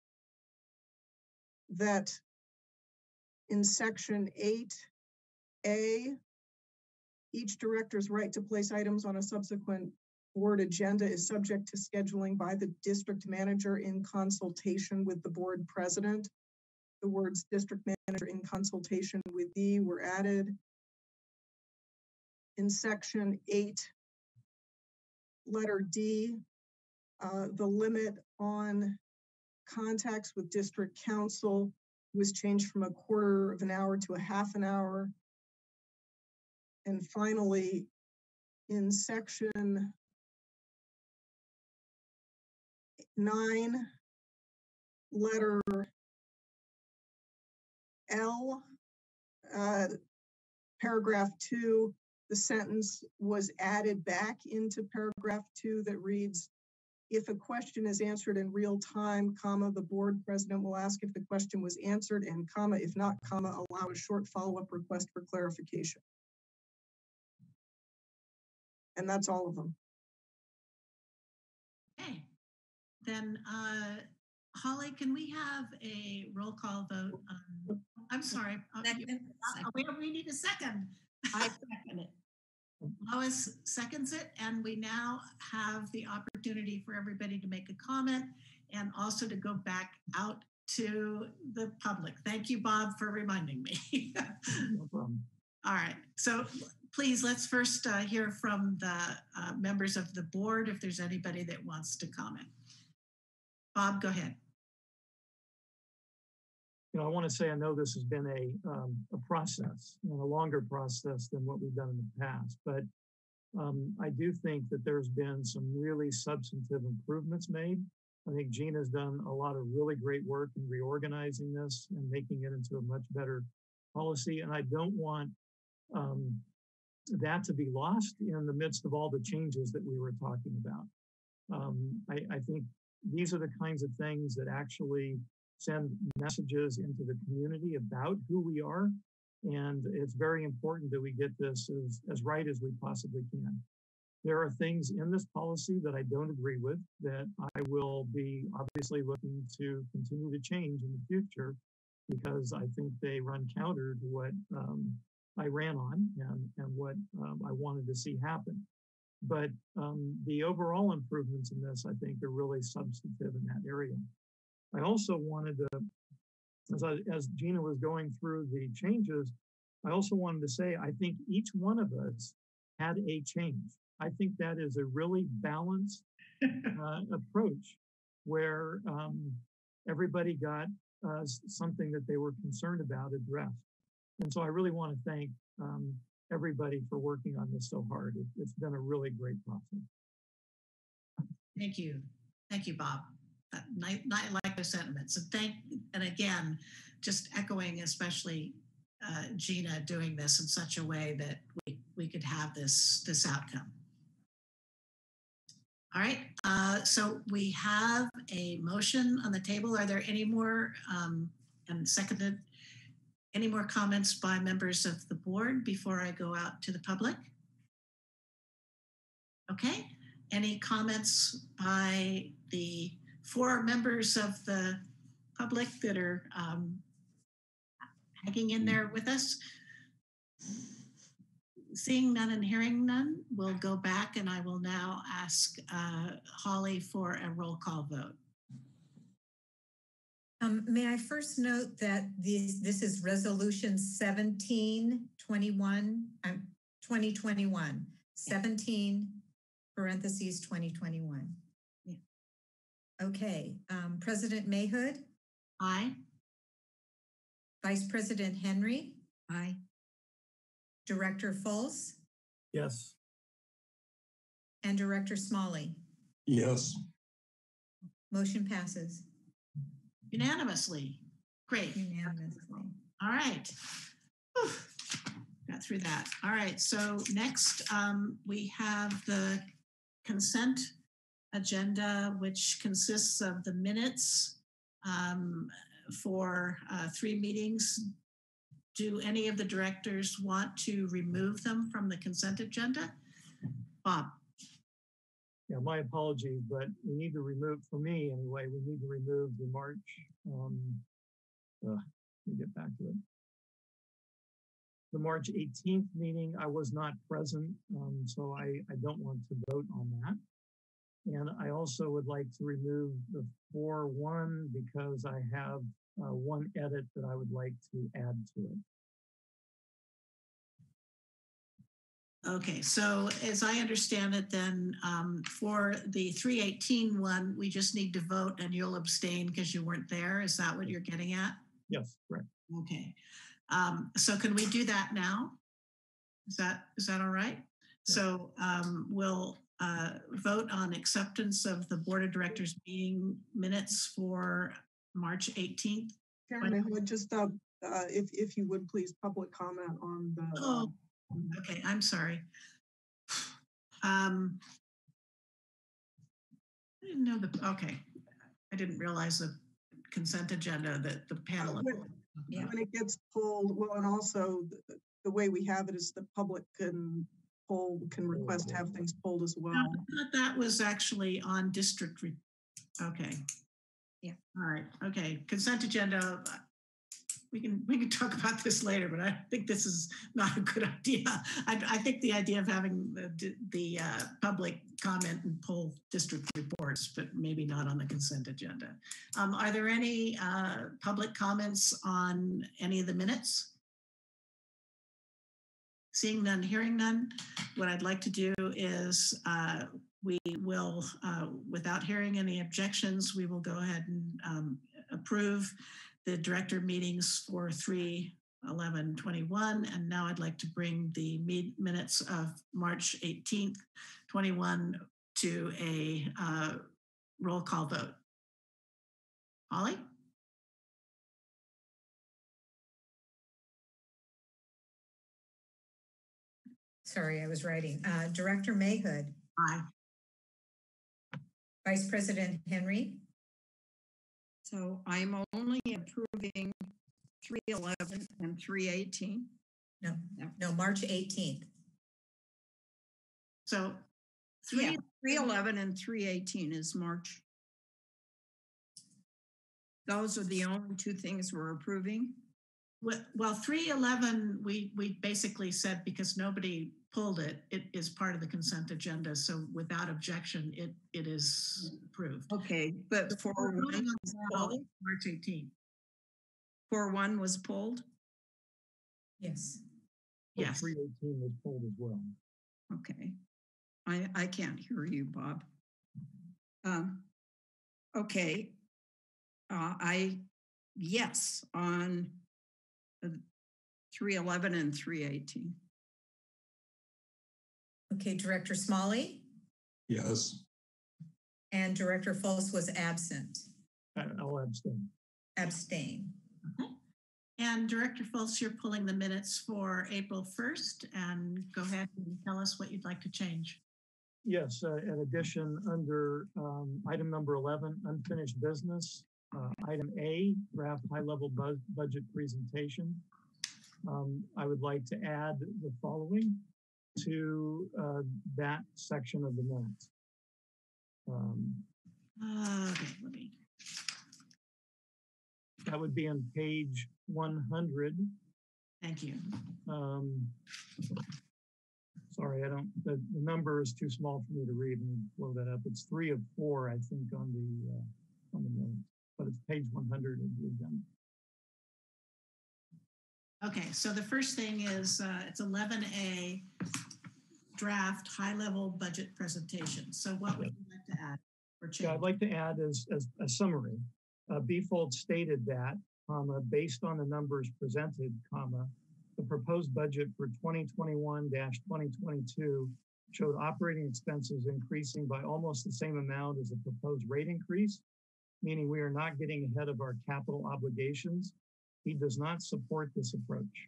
That in section eight A, each director's right to place items on a subsequent board agenda is subject to scheduling by the district manager in consultation with the board president. The words district manager in consultation with thee were added. In section eight, letter D, uh, the limit on contacts with district council was changed from a quarter of an hour to a half an hour. And finally, in section nine, letter L, uh, paragraph two, the sentence was added back into paragraph two that reads, if a question is answered in real time, comma, the board president will ask if the question was answered, and comma, if not, comma, allow a short follow-up request for clarification. And that's all of them. Okay, then uh, Holly, can we have a roll call vote? On, I'm sorry. uh, you- Second. uh, we, we need a second. I second it. Lois seconds it, and we now have the opportunity for everybody to make a comment and also to go back out to the public. Thank you, Bob, for reminding me. No problem. All right, so please, let's first uh, hear from the uh, members of the board if there's anybody that wants to comment. Bob, go ahead. You know, I want to say I know this has been a um, a process, you know, a longer process than what we've done in the past, but um, I do think that there's been some really substantive improvements made. I think Gina's done a lot of really great work in reorganizing this and making it into a much better policy, and I don't want um, that to be lost in the midst of all the changes that we were talking about. Um, I, I think these are the kinds of things that actually send messages into the community about who we are. And it's very important that we get this as, as right as we possibly can. There are things in this policy that I don't agree with that I will be obviously looking to continue to change in the future because I think they run counter to what um, I ran on and, and what um, I wanted to see happen. But um, the overall improvements in this, I think, are really substantive in that area. I also wanted to, as, I, as Gina was going through the changes, I also wanted to say, I think each one of us had a change. I think that is a really balanced uh, approach where um, everybody got uh, something that they were concerned about addressed. And so I really want to thank um, everybody for working on this so hard. It, it's been a really great process. Thank you. Thank you, Bob. Uh, I, I like the sentiments. And thank, and again, just echoing especially uh, Gina doing this in such a way that we, we could have this, this outcome. All right, uh, so we have a motion on the table. Are there any more, um, and seconded, any more comments by members of the board before I go out to the public? Okay, any comments by the four members of the public that are um, hanging in there with us? Seeing none and hearing none, we'll go back and I will now ask uh, Holly for a roll call vote. Um, may I first note that this, this is resolution seventeen twenty-one, um, twenty twenty-one, seventeen parentheses twenty twenty-one. Yeah. Okay, um, President Mayhood? Aye. Vice President Henry? Aye. Director Fultz? Yes. And Director Smalley? Yes. Motion passes Unanimously. Great. unanimously. All right. Whew. Got through that. All right. So next um, we have the consent agenda, which consists of the minutes um, for uh, three meetings. Do any of the directors want to remove them from the consent agenda? Bob. Yeah, my apologies, but we need to remove, for me anyway, we need to remove the March, um, uh, let me get back to it. The March eighteenth meeting, I was not present, um, so I, I don't want to vote on that. And I also would like to remove the four one because I have uh, one edit that I would like to add to it. Okay, so as I understand it then, um, for the three eighteen one, we just need to vote and you'll abstain because you weren't there. Is that what you're getting at? Yes, correct. Okay, um, so can we do that now? Is that, is that all right? Yeah. So um, we'll uh, vote on acceptance of the Board of Directors meeting minutes for March eighteenth. Chairman, I would just, uh, uh, if, if you would please public comment on the. Oh. Okay, I'm sorry. Um, I didn't know the, okay. I didn't realize the consent agenda that the panel. Uh, when, yeah. when it gets pulled, well, and also the, the way we have it is the public can pull, can request to have things pulled as well. I thought that was actually on district. Re okay. All right, okay, consent agenda. We can, we can talk about this later, but I think this is not a good idea. I, I think the idea of having the, the uh, public comment and pull district reports, but maybe not on the consent agenda. Um, are there any uh, public comments on any of the minutes? Seeing none, hearing none, what I'd like to do is uh, we will, uh, without hearing any objections, we will go ahead and um, approve the director meetings for three eleven twenty-one. And now I'd like to bring the meet minutes of March eighteenth, twenty-one to a uh, roll call vote. Holly? Sorry, I was writing. Uh, Director Mayhood. Aye. Vice President Henry. So I'm only approving three eleven and three eighteen. No, no, March eighteenth. So Yeah, three, three eleven and three eighteen is March. Those are the only two things we're approving. well, well, three eleven, we, we basically said because nobody pulled it, it is part of the consent agenda. So without objection, it, it is approved. Okay, but four We're voting one on was now, pulled. March eighteenth. Four one was pulled. Yes. Yes. three eighteen was pulled as well. Okay. I, I can't hear you, Bob. Um, okay. Uh, I, yes, on three eleven and three eighteen. Okay, Director Smalley Yes. and Director Fultz was absent. I- I'll abstain. Abstain. Okay. And Director Fultz, you're pulling the minutes for April first, and go ahead and tell us what you'd like to change. Yes, uh, in addition, under um, item number eleven, unfinished business, uh, item A, draft high-level bu budget presentation. Um, I would like to add the following to uh, that section of the minutes. Um, Uh, okay, let me. that would be on page one hundred. Thank you. Um, sorry, I don't, the, the number is too small for me to read and blow that up. It's three of four, I think, on the, uh, on the minutes, but it's page one hundred of the agenda. Okay, so the first thing is uh, it's eleven A draft high-level budget presentation. So what would you like to add or change? Yeah, I'd like to add as, as a summary. Uh, B. Fultz stated that, comma, based on the numbers presented, comma, the proposed budget for twenty twenty-one dash twenty twenty-two showed operating expenses increasing by almost the same amount as the proposed rate increase, meaning we are not getting ahead of our capital obligations. He does not support this approach.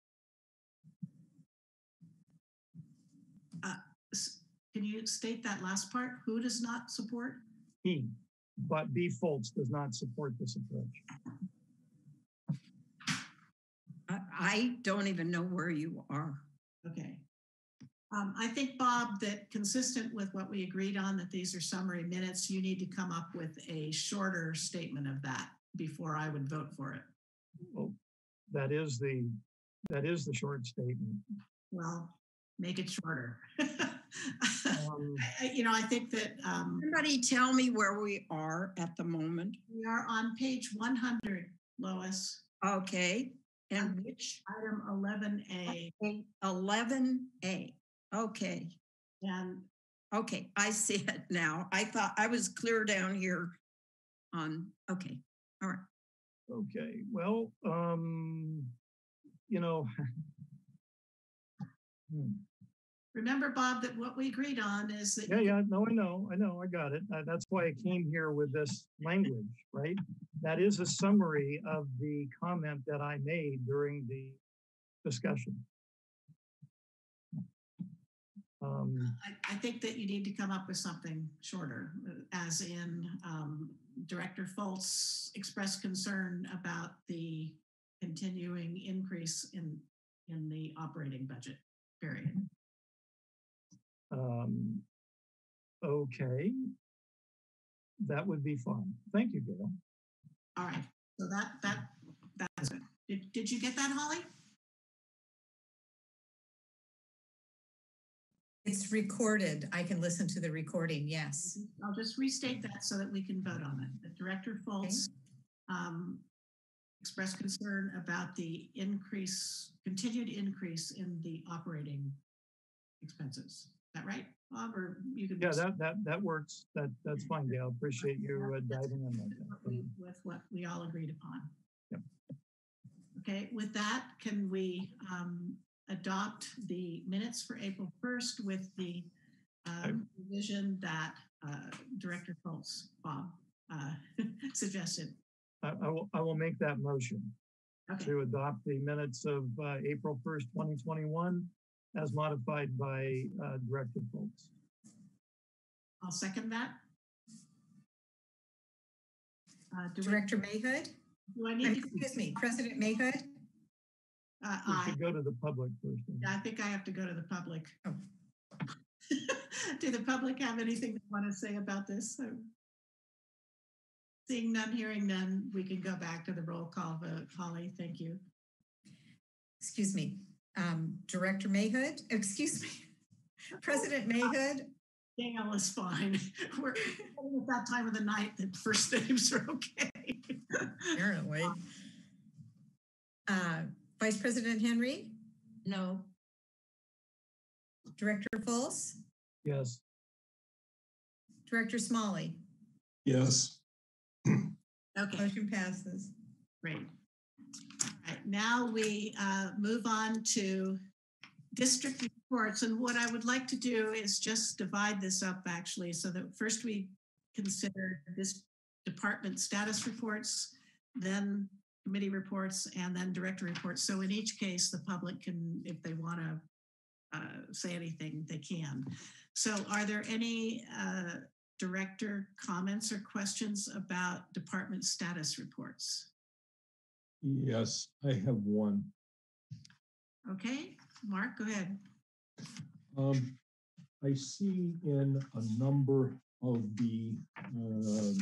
Uh, s- can you state that last part? Who does not support? He, but B. Fultz does not support this approach. I, I don't even know where you are. Okay. Um, I think, Bob, that consistent with what we agreed on, that these are summary minutes, you need to come up with a shorter statement of that before I would vote for it. Well, that is the, that is the short statement. Well, make it shorter. Um, I, I- you know, I think that um, Somebody tell me where we are at the moment. we are on page one hundred, Lois, Okay, and which? item eleven A. eleven A. Okay, And okay, I see it now. I thought I was clear down here on, okay, all right. okay, well, um, you know, hmm. remember, Bob, that what we agreed on is that Yeah, yeah, no, I know, I know, I got it. Uh, that's why I came here with this language, right? That is a summary of the comment that I made during the discussion. Um, I, I think that you need to come up with something shorter, uh, as in um, Director Fultz expressed concern about the continuing increase in, in the operating budget, period. um, okay. that would be fine. Thank you, Gail. All right. So that that that's good. Did, did you get that, Holly? It's recorded. I can listen to the recording. Yes. I'll just restate that so that we can vote on it. That Director Foltz um, expressed concern about the increase, continued increase in the operating expenses. Is that right, Bob? Or you can Yeah, that that that works. That that's fine, Gail. Appreciate you uh, diving in like that. with, with what we all agreed upon. Yep. Okay. With that, can we um, adopt the minutes for April first with the um, revision that uh, Director Foltz, Bob, uh, suggested? I, I will I will make that motion Okay. to adopt the minutes of uh, April first, twenty twenty-one, as modified by uh, Director Foltz. I'll second that. Uh, do, Director Mayhood? we, do I Um, need to? Excuse me, President Mayhood? Uh, We I, should go to the public first. I think I have to go to the public. Oh. Do the public have anything they want to say about this? So, seeing none, hearing none, we can go back to the roll call vote. Holly, thank you. Excuse me, um, Director Mayhood? Excuse me, President Mayhood? Gail is fine. We're at that time of the night that first names are okay. Apparently. Uh, Vice President Henry? No. Director Foltz? Yes. Director Smalley? Yes. Okay, Motion passes. great. All right, now we uh, move on to district reports. And what I would like to do is just divide this up actually, so that first we consider this department status reports, then committee reports, and then director reports. So in each case, the public can, if they want to uh, say anything, they can. So are there any uh, director comments or questions about department status reports? Yes, I have one. Okay, Mark, go ahead. Um, I see in a number of the, um,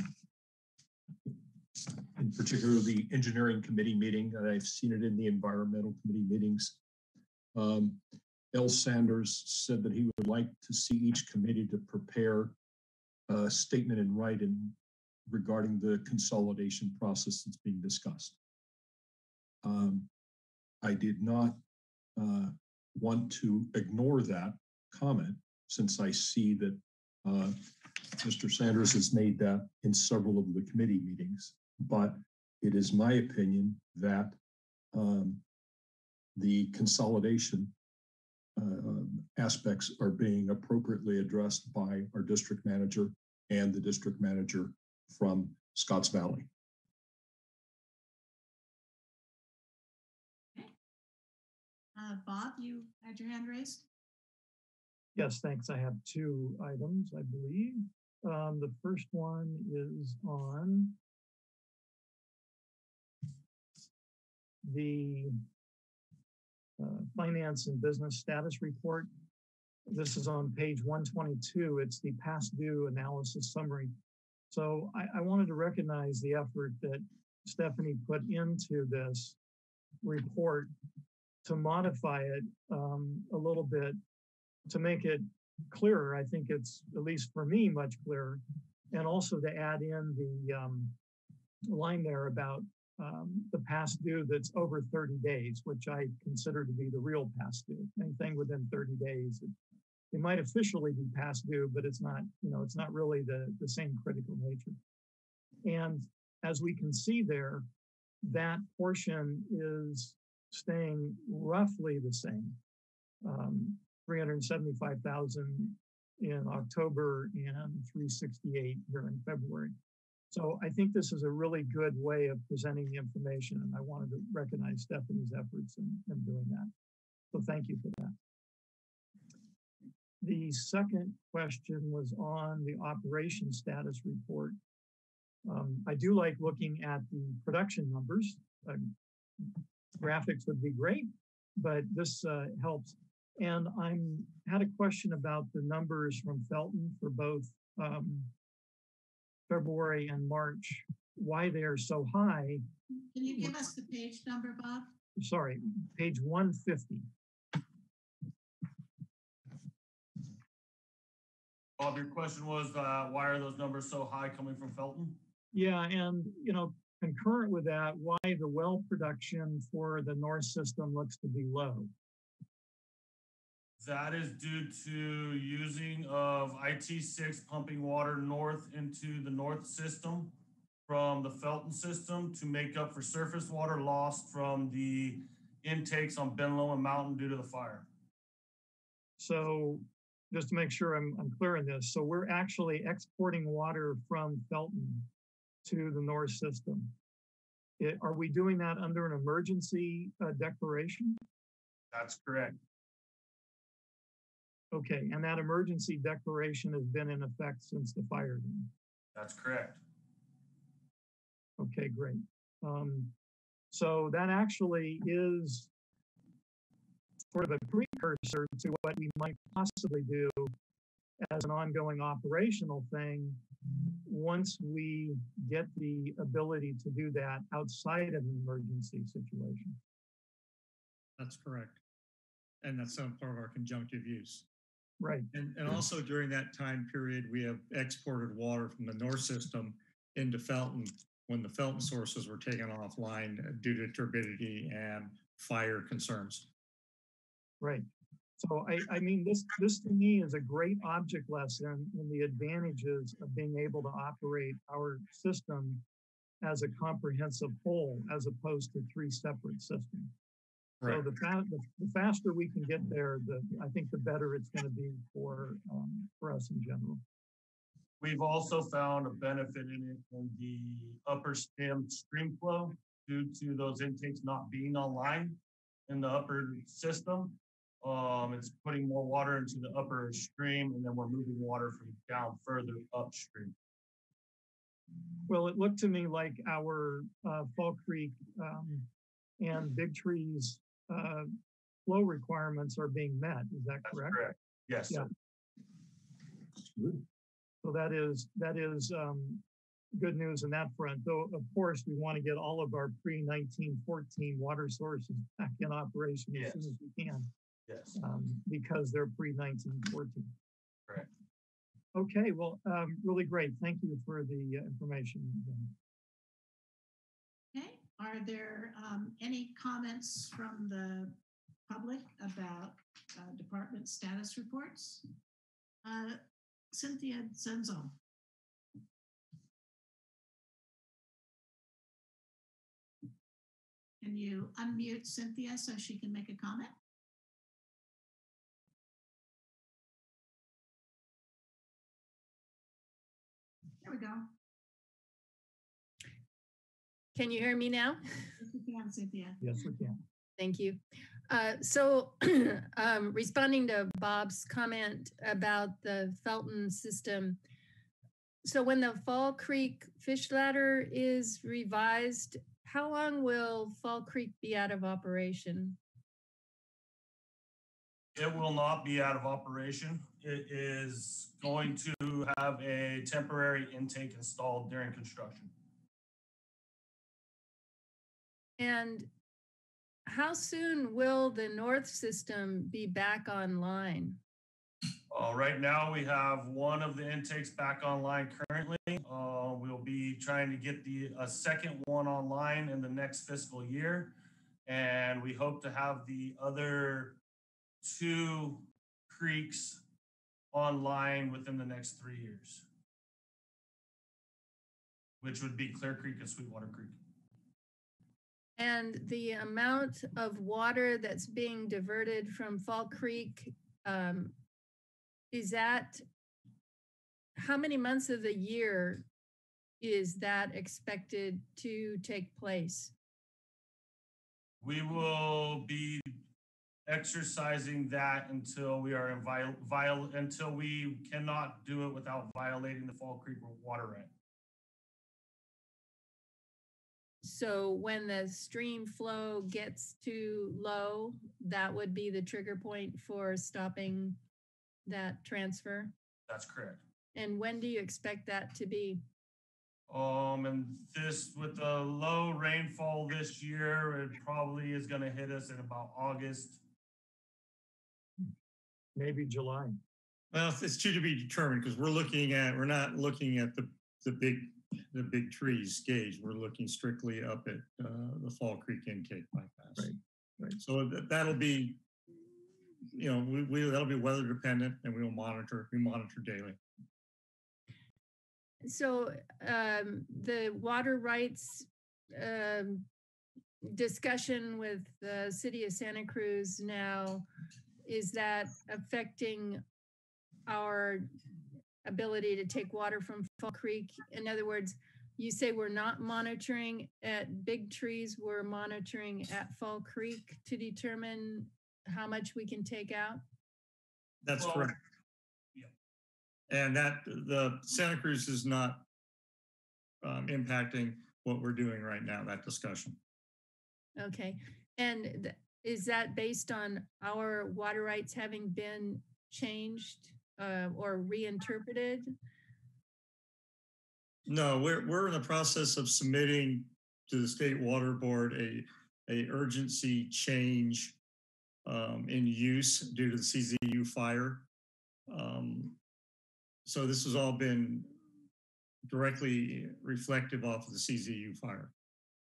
in particular, the engineering committee meeting, and I've seen it in the environmental committee meetings. Um, L. Sanders said that he would like to see each committee to prepare a statement in writing regarding the consolidation process that's being discussed. Um, I did not uh, want to ignore that comment, since I see that uh, Mister Sanders has made that in several of the committee meetings. But it is my opinion that um, the consolidation uh, aspects are being appropriately addressed by our district manager and the district manager from Scotts Valley. Uh, Bob, you had your hand raised? Yes, thanks. I have two items, I believe. Um, the first one is on the uh, finance and business status report. This is on page one twenty-two. It's the past due analysis summary. So I, I wanted to recognize the effort that Stephanie put into this report to modify it um, a little bit to make it clearer. I think it's, at least for me, much clearer. And also to add in the um, line there about um, the past due that's over thirty days, which I consider to be the real past due. Anything within thirty days, it, it might officially be past due, but it's not, you know, it's not really the, the same critical nature. And as we can see there, that portion is staying roughly the same. Um, three hundred seventy-five thousand in October and three sixty-eight here in February. So I think this is a really good way of presenting the information, and I wanted to recognize Stephanie's efforts in, in doing that. So thank you for that. The second question was on the operation status report. Um, I do like looking at the production numbers. Uh, graphics would be great, but this uh, helps. And I'm had a question about the numbers from Felton for both um, February and March, why they are so high. Can you give us the page number, Bob? Sorry, page one fifty. Bob, your question was, uh, why are those numbers so high coming from Felton? Yeah, and you know, concurrent with that, why the well production for the north system looks to be low. That is due to using of I T six pumping water north into the north system from the Felton system to make up for surface water lost from the intakes on Ben Lomond Mountain due to the fire. So just to make sure I'm, I'm clear on this, so we're actually exporting water from Felton to the north system. It, are we doing that under an emergency uh, declaration? That's correct. Okay, and that emergency declaration has been in effect since the fire then? That's correct. Okay, great. Um, so that actually is sort of a precursor to what we might possibly do as an ongoing operational thing once we get the ability to do that outside of an emergency situation. That's correct. And that's some part of our conjunctive use. Right. And, and also during that time period, we have exported water from the north system into Felton when the Felton sources were taken offline due to turbidity and fire concerns. Right. So I, I mean, this, this to me is a great object lesson in the advantages of being able to operate our system as a comprehensive whole, as opposed to three separate systems. Right. So the, fa the, the faster we can get there, the I think the better it's going to be for um, for us in general. We've also found a benefit in it in the upper stem stream flow due to those intakes not being online in the upper system. Um, it's putting more water into the upper stream, and then we're moving water from down further upstream. Well, it looked to me like our uh, Fall Creek um, and Big Trees uh, flow requirements are being met. Is that That's correct? correct. Yes. Yeah. Good. So that is that is um, good news in that front. Though, of course, we want to get all of our pre nineteen fourteen water sources back in operation Yes. as soon as we can. Yes. Um, because they're pre nineteen fourteen. Correct. Okay, well, um, really great. Thank you for the uh, information. Okay, are there um, any comments from the public about uh, department status reports? Uh, Cynthia Zenzo. Can you unmute Cynthia so she can make a comment? There we go. Can you hear me now? Yes, we can, Cynthia. Yes, we can. Thank you. Uh, so um, responding to Bob's comment about the Felton system. So when the Fall Creek fish ladder is revised, how long will Fall Creek be out of operation? It will not be out of operation. It is going to have a temporary intake installed during construction. And how soon will the north system be back online? Uh, right now, we have one of the intakes back online currently. Uh, we'll be trying to get the a second one online in the next fiscal year. And we hope to have the other two creeks online within the next three years, which would be Clear Creek and Sweetwater Creek. And the amount of water that's being diverted from Fall Creek, um, is that, how many months of the year is that expected to take place? We will be exercising that until we are in viol, viol until we cannot do it without violating the Fall Creek water right. So when the stream flow gets too low, that would be the trigger point for stopping that transfer? That's correct. And when do you expect that to be? Um, and this, with the low rainfall this year, it probably is gonna hit us in about August. Maybe July. Well, it's to be determined because we're looking at, we're not looking at the, the big, the big trees gauge. We're looking strictly up at uh, the Fall Creek intake bypass. Right, right. So that, that'll be, you know, we, we, that'll be weather dependent and we will monitor, we monitor daily. So um, the water rights um, discussion with the city of Santa Cruz now, is that affecting our ability to take water from Fall Creek? In other words, you say we're not monitoring at Big Trees, we're monitoring at Fall Creek to determine how much we can take out? That's Well, correct. yeah. And that the Santa Cruz is not um, impacting what we're doing right now, that discussion. Okay. And th- is that based on our water rights having been changed uh, or reinterpreted? No, we're, we're in the process of submitting to the State Water Board a, a urgency change um, in use due to the C Z U fire. Um, so this has all been directly reflective off of the C Z U fire.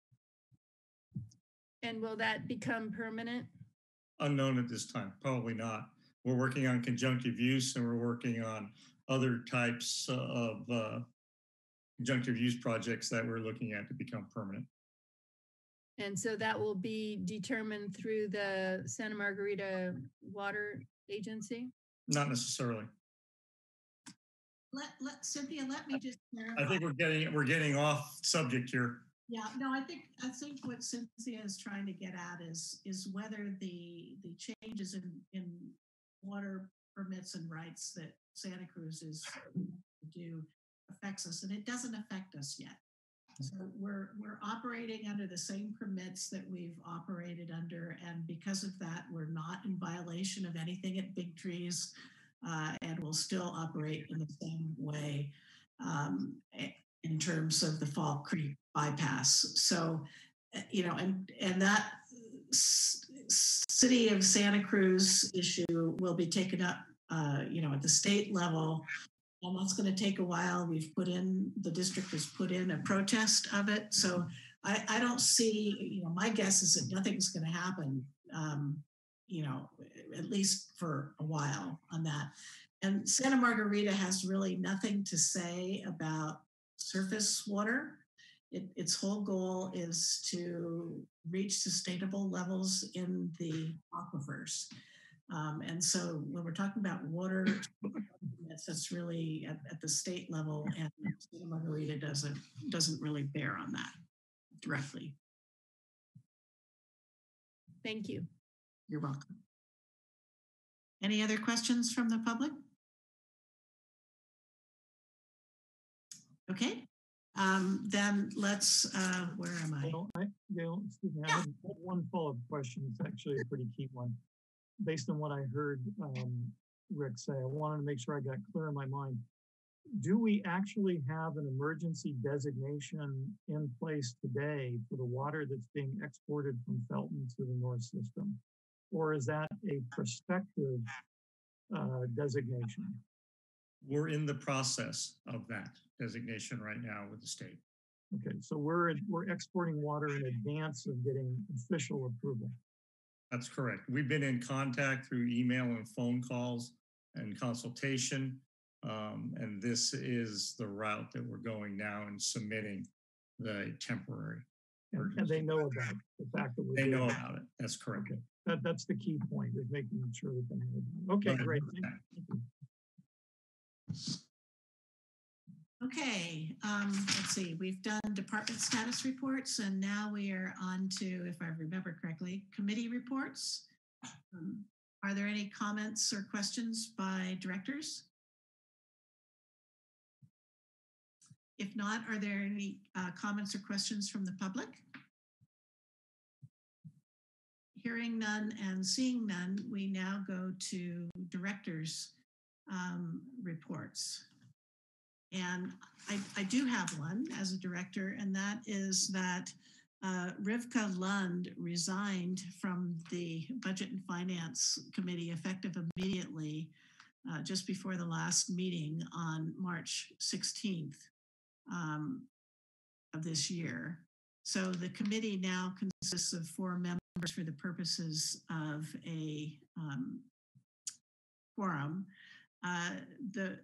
And will that become permanent? Unknown at this time, probably not. We're working on conjunctive use and we're working on other types of uh, conjunctive use projects that we're looking at to become permanent. And so that will be determined through the Santa Margarita Water Agency? Not necessarily. Let, let Cynthia, let me just clarify. I think we're getting we're getting off subject here. Yeah, no, I think I think what Cynthia is trying to get at is is whether the the changes in in water permits and rights that Santa Cruz is do affects us, and it doesn't affect us yet. So we're we're operating under the same permits that we've operated under, and because of that, we're not in violation of anything at Big Trees, uh, and we'll still operate in the same way um, in terms of the Fall Creek bypass. So, you know, and and that city of Santa Cruz issue will be taken up, uh, you know, at the state level. And that's going to take a while. We've put in, the district has put in a protest of it. So I, I don't see, you know, my guess is that nothing's going to happen, um, you know, at least for a while on that. And Santa Margarita has really nothing to say about surface water. It, its whole goal is to reach sustainable levels in the aquifers. Um, and so when we're talking about water, that's really at, at the state level, and Santa Margarita doesn't doesn't really bear on that directly. Thank you. You're welcome. Any other questions from the public? Okay, um, then let's, uh, where am I? Gail, I, Gail, excuse me, I have one follow-up question. It's actually a pretty key one. Based on what I heard um, Rick say, I wanted to make sure I got clear in my mind. Do we actually have an emergency designation in place today for the water that's being exported from Felton to the North System? Or is that a prospective uh, designation? We're in the process of that designation right now with the state. Okay, so we're we're exporting water in advance of getting official approval. That's correct. We've been in contact through email and phone calls and consultation. Um, and this is the route that we're going now and submitting the temporary. And, and they know about the fact that we're They know doing about it. That's correct. Okay. That, that's the key point, is making sure that they know about it. Okay, great. Thank you. Okay, um, let's see, we've done department status reports, and now we are on to, if I remember correctly, committee reports. Um, are there any comments or questions by directors? If not, are there any uh, comments or questions from the public? Hearing none and seeing none, we now go to directors' um, reports. And I, I do have one as a director, and that is that uh, Rivka Lund resigned from the Budget and Finance Committee effective immediately, uh, just before the last meeting on March sixteenth um, of this year. So the committee now consists of four members for the purposes of a um, quorum. Uh, the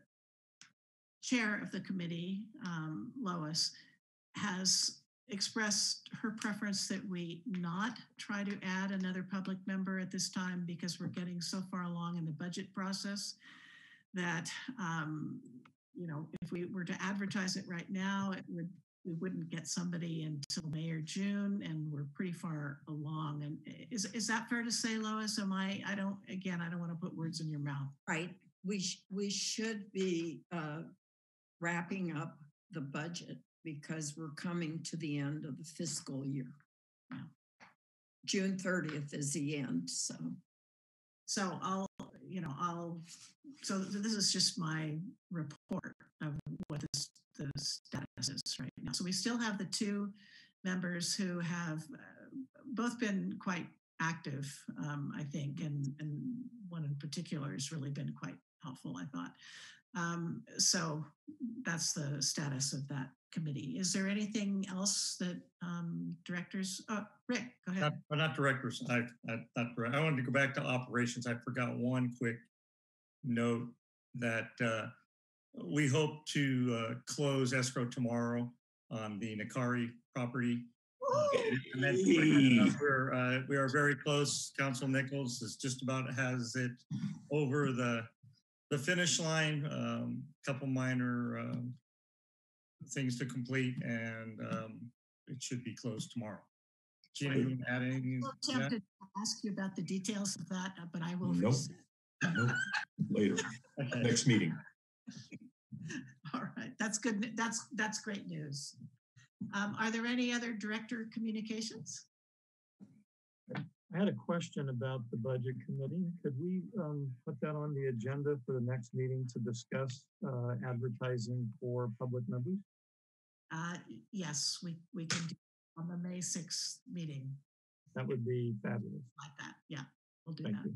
chair of the committee, um, Lois, has expressed her preference that we not try to add another public member at this time because we're getting so far along in the budget process that, um, you know, if we were to advertise it right now, it would we wouldn't get somebody until May or June, and we're pretty far along. And is is that fair to say, Lois? Am I? I don't. Again, I don't want to put words in your mouth. Right. We sh we should be uh, wrapping up the budget because we're coming to the end of the fiscal year. Yeah. June thirtieth is the end. So, so I'll, you know, I'll. So this is just my report of what this, the status is right now. So we still have the two members who have uh, both been quite active, um, I think, and, and one in particular has really been quite helpful, I thought. Um, so that's the status of that committee. Is there anything else that um, directors, oh, Rick, go ahead. Not, well, not directors, I, I, not, I wanted to go back to operations. I forgot one quick note that uh, we hope to uh, close escrow tomorrow on the Nakari property. Uh, and then we're, uh, we are very close. Council Nichols is just about has it over the the finish line. Um, couple minor um, things to complete, and um, it should be closed tomorrow. Gina, you want to add anything? I'm tempted to ask you about the details of that, but I will. Nope. Nope. Later. Okay. Next meeting. All right, that's good. That's that's great news. Um, are there any other director communications? I had a question about the budget committee. Could we um, put that on the agenda for the next meeting to discuss uh, advertising for public members? Uh, yes, we, we can do on the May sixth meeting. That would be fabulous. Like that, yeah, we'll do Thank that.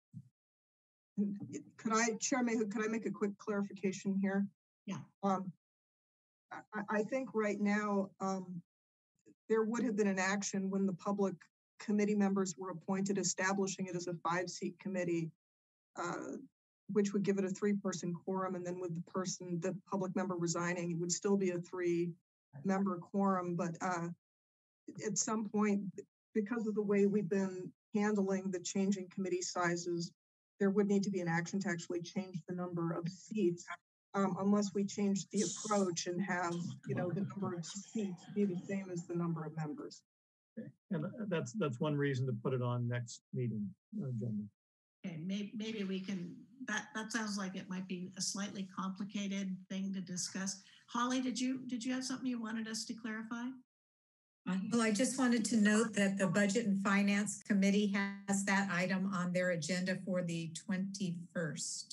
you. Could I, Chair Mayhood, could I make a quick clarification here? Yeah. Um, I, I think right now um, there would have been an action when the public committee members were appointed, establishing it as a five-seat committee, uh, which would give it a three-person quorum, and then with the person, the public member resigning, it would still be a three-member quorum. But uh, at some point, because of the way we've been handling the changing committee sizes, there would need to be an action to actually change the number of seats, um, unless we change the approach and have, you know, the number of seats be the same as the number of members. Okay. And that's that's one reason to put it on next meeting agenda. Okay, maybe, maybe we can, that, that sounds like it might be a slightly complicated thing to discuss. Holly, did you, did you have something you wanted us to clarify? Well, I just wanted to note that the Budget and Finance Committee has that item on their agenda for the twenty-first.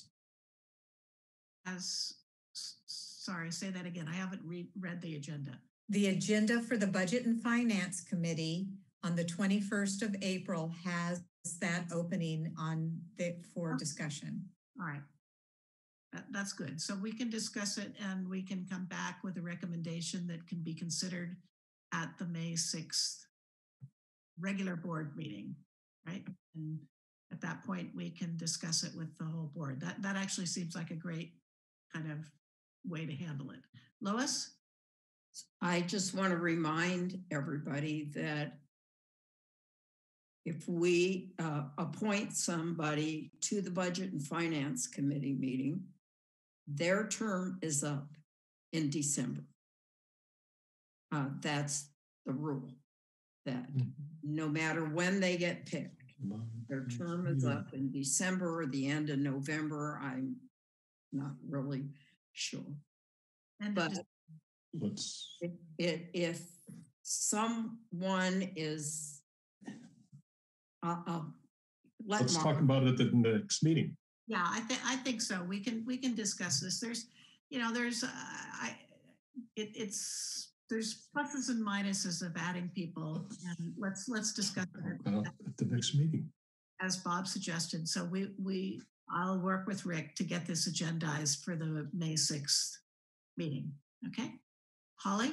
As, sorry, say that again. I haven't read, read the agenda. The agenda for the Budget and Finance Committee on the twenty-first of April has that opening on the, for discussion. All right. That, that's good. So we can discuss it and we can come back with a recommendation that can be considered at the May sixth regular board meeting, right? And at that point, we can discuss it with the whole board. That, that actually seems like a great kind of way to handle it. Lois? I just want to remind everybody that if we uh, appoint somebody to the Budget and Finance Committee meeting, their term is up in December. Uh, that's the rule, that no matter when they get picked, their term is up in December or the end of November. I'm not really sure. And but Let's, if, if, if someone is, uh, uh, let let's Mark, talk about it at the next meeting. yeah, I think I think so. We can we can discuss this. There's you know, there's, uh, I, it, it's, there's pluses and minuses of adding people, and let's, let's discuss it Uh, At the next meeting. as Bob suggested. So we, we, I'll work with Rick to get this agendized for the May sixth meeting. Okay. Holly?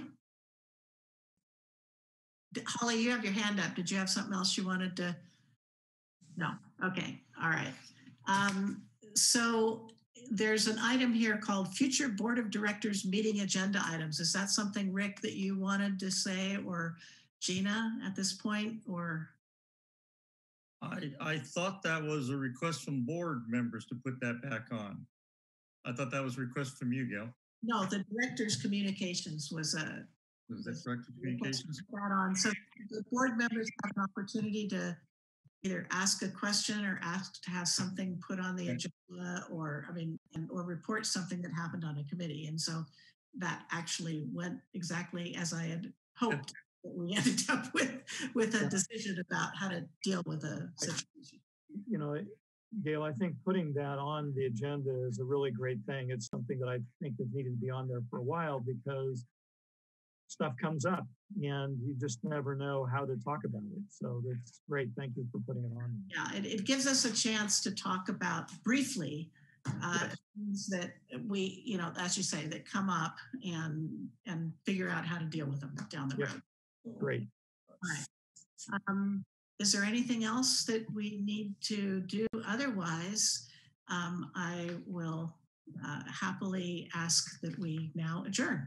D- Holly, you have your hand up. Did you have something else you wanted to? No. Okay. All right. Um, so there's an item here called Future Board of Directors Meeting Agenda Items. Is that something, Rick, that you wanted to say, or Gina at this point, or? I, I thought that was a request from board members to put that back on. I thought that was a request from you, Gail. No, the director's communications was a. Was that correct? Communications? That on. So the board members have an opportunity to either ask a question or ask to have something put on the Okay. agenda, or, I mean, and, or report something that happened on a committee. And so that actually went exactly as I had hoped. That we ended up with, with a Yeah. decision about how to deal with a situation. You know, Gail, I think putting that on the agenda is a really great thing. It's something that I think has needed to be on there for a while because stuff comes up and you just never know how to talk about it. So that's great. Thank you for putting it on. Yeah, it, it gives us a chance to talk about briefly uh, things that we, you know, as you say, that come up, and and figure out how to deal with them down the Yeah. road. Great. All right. Um, is there anything else that we need to do? Otherwise, um, I will uh, happily ask that we now adjourn.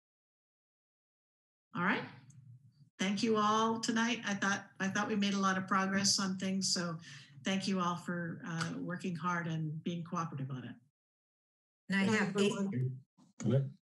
All right. Thank you all tonight. I thought I thought we made a lot of progress on things, so thank you all for uh, working hard and being cooperative on it. And I have eight, Good night.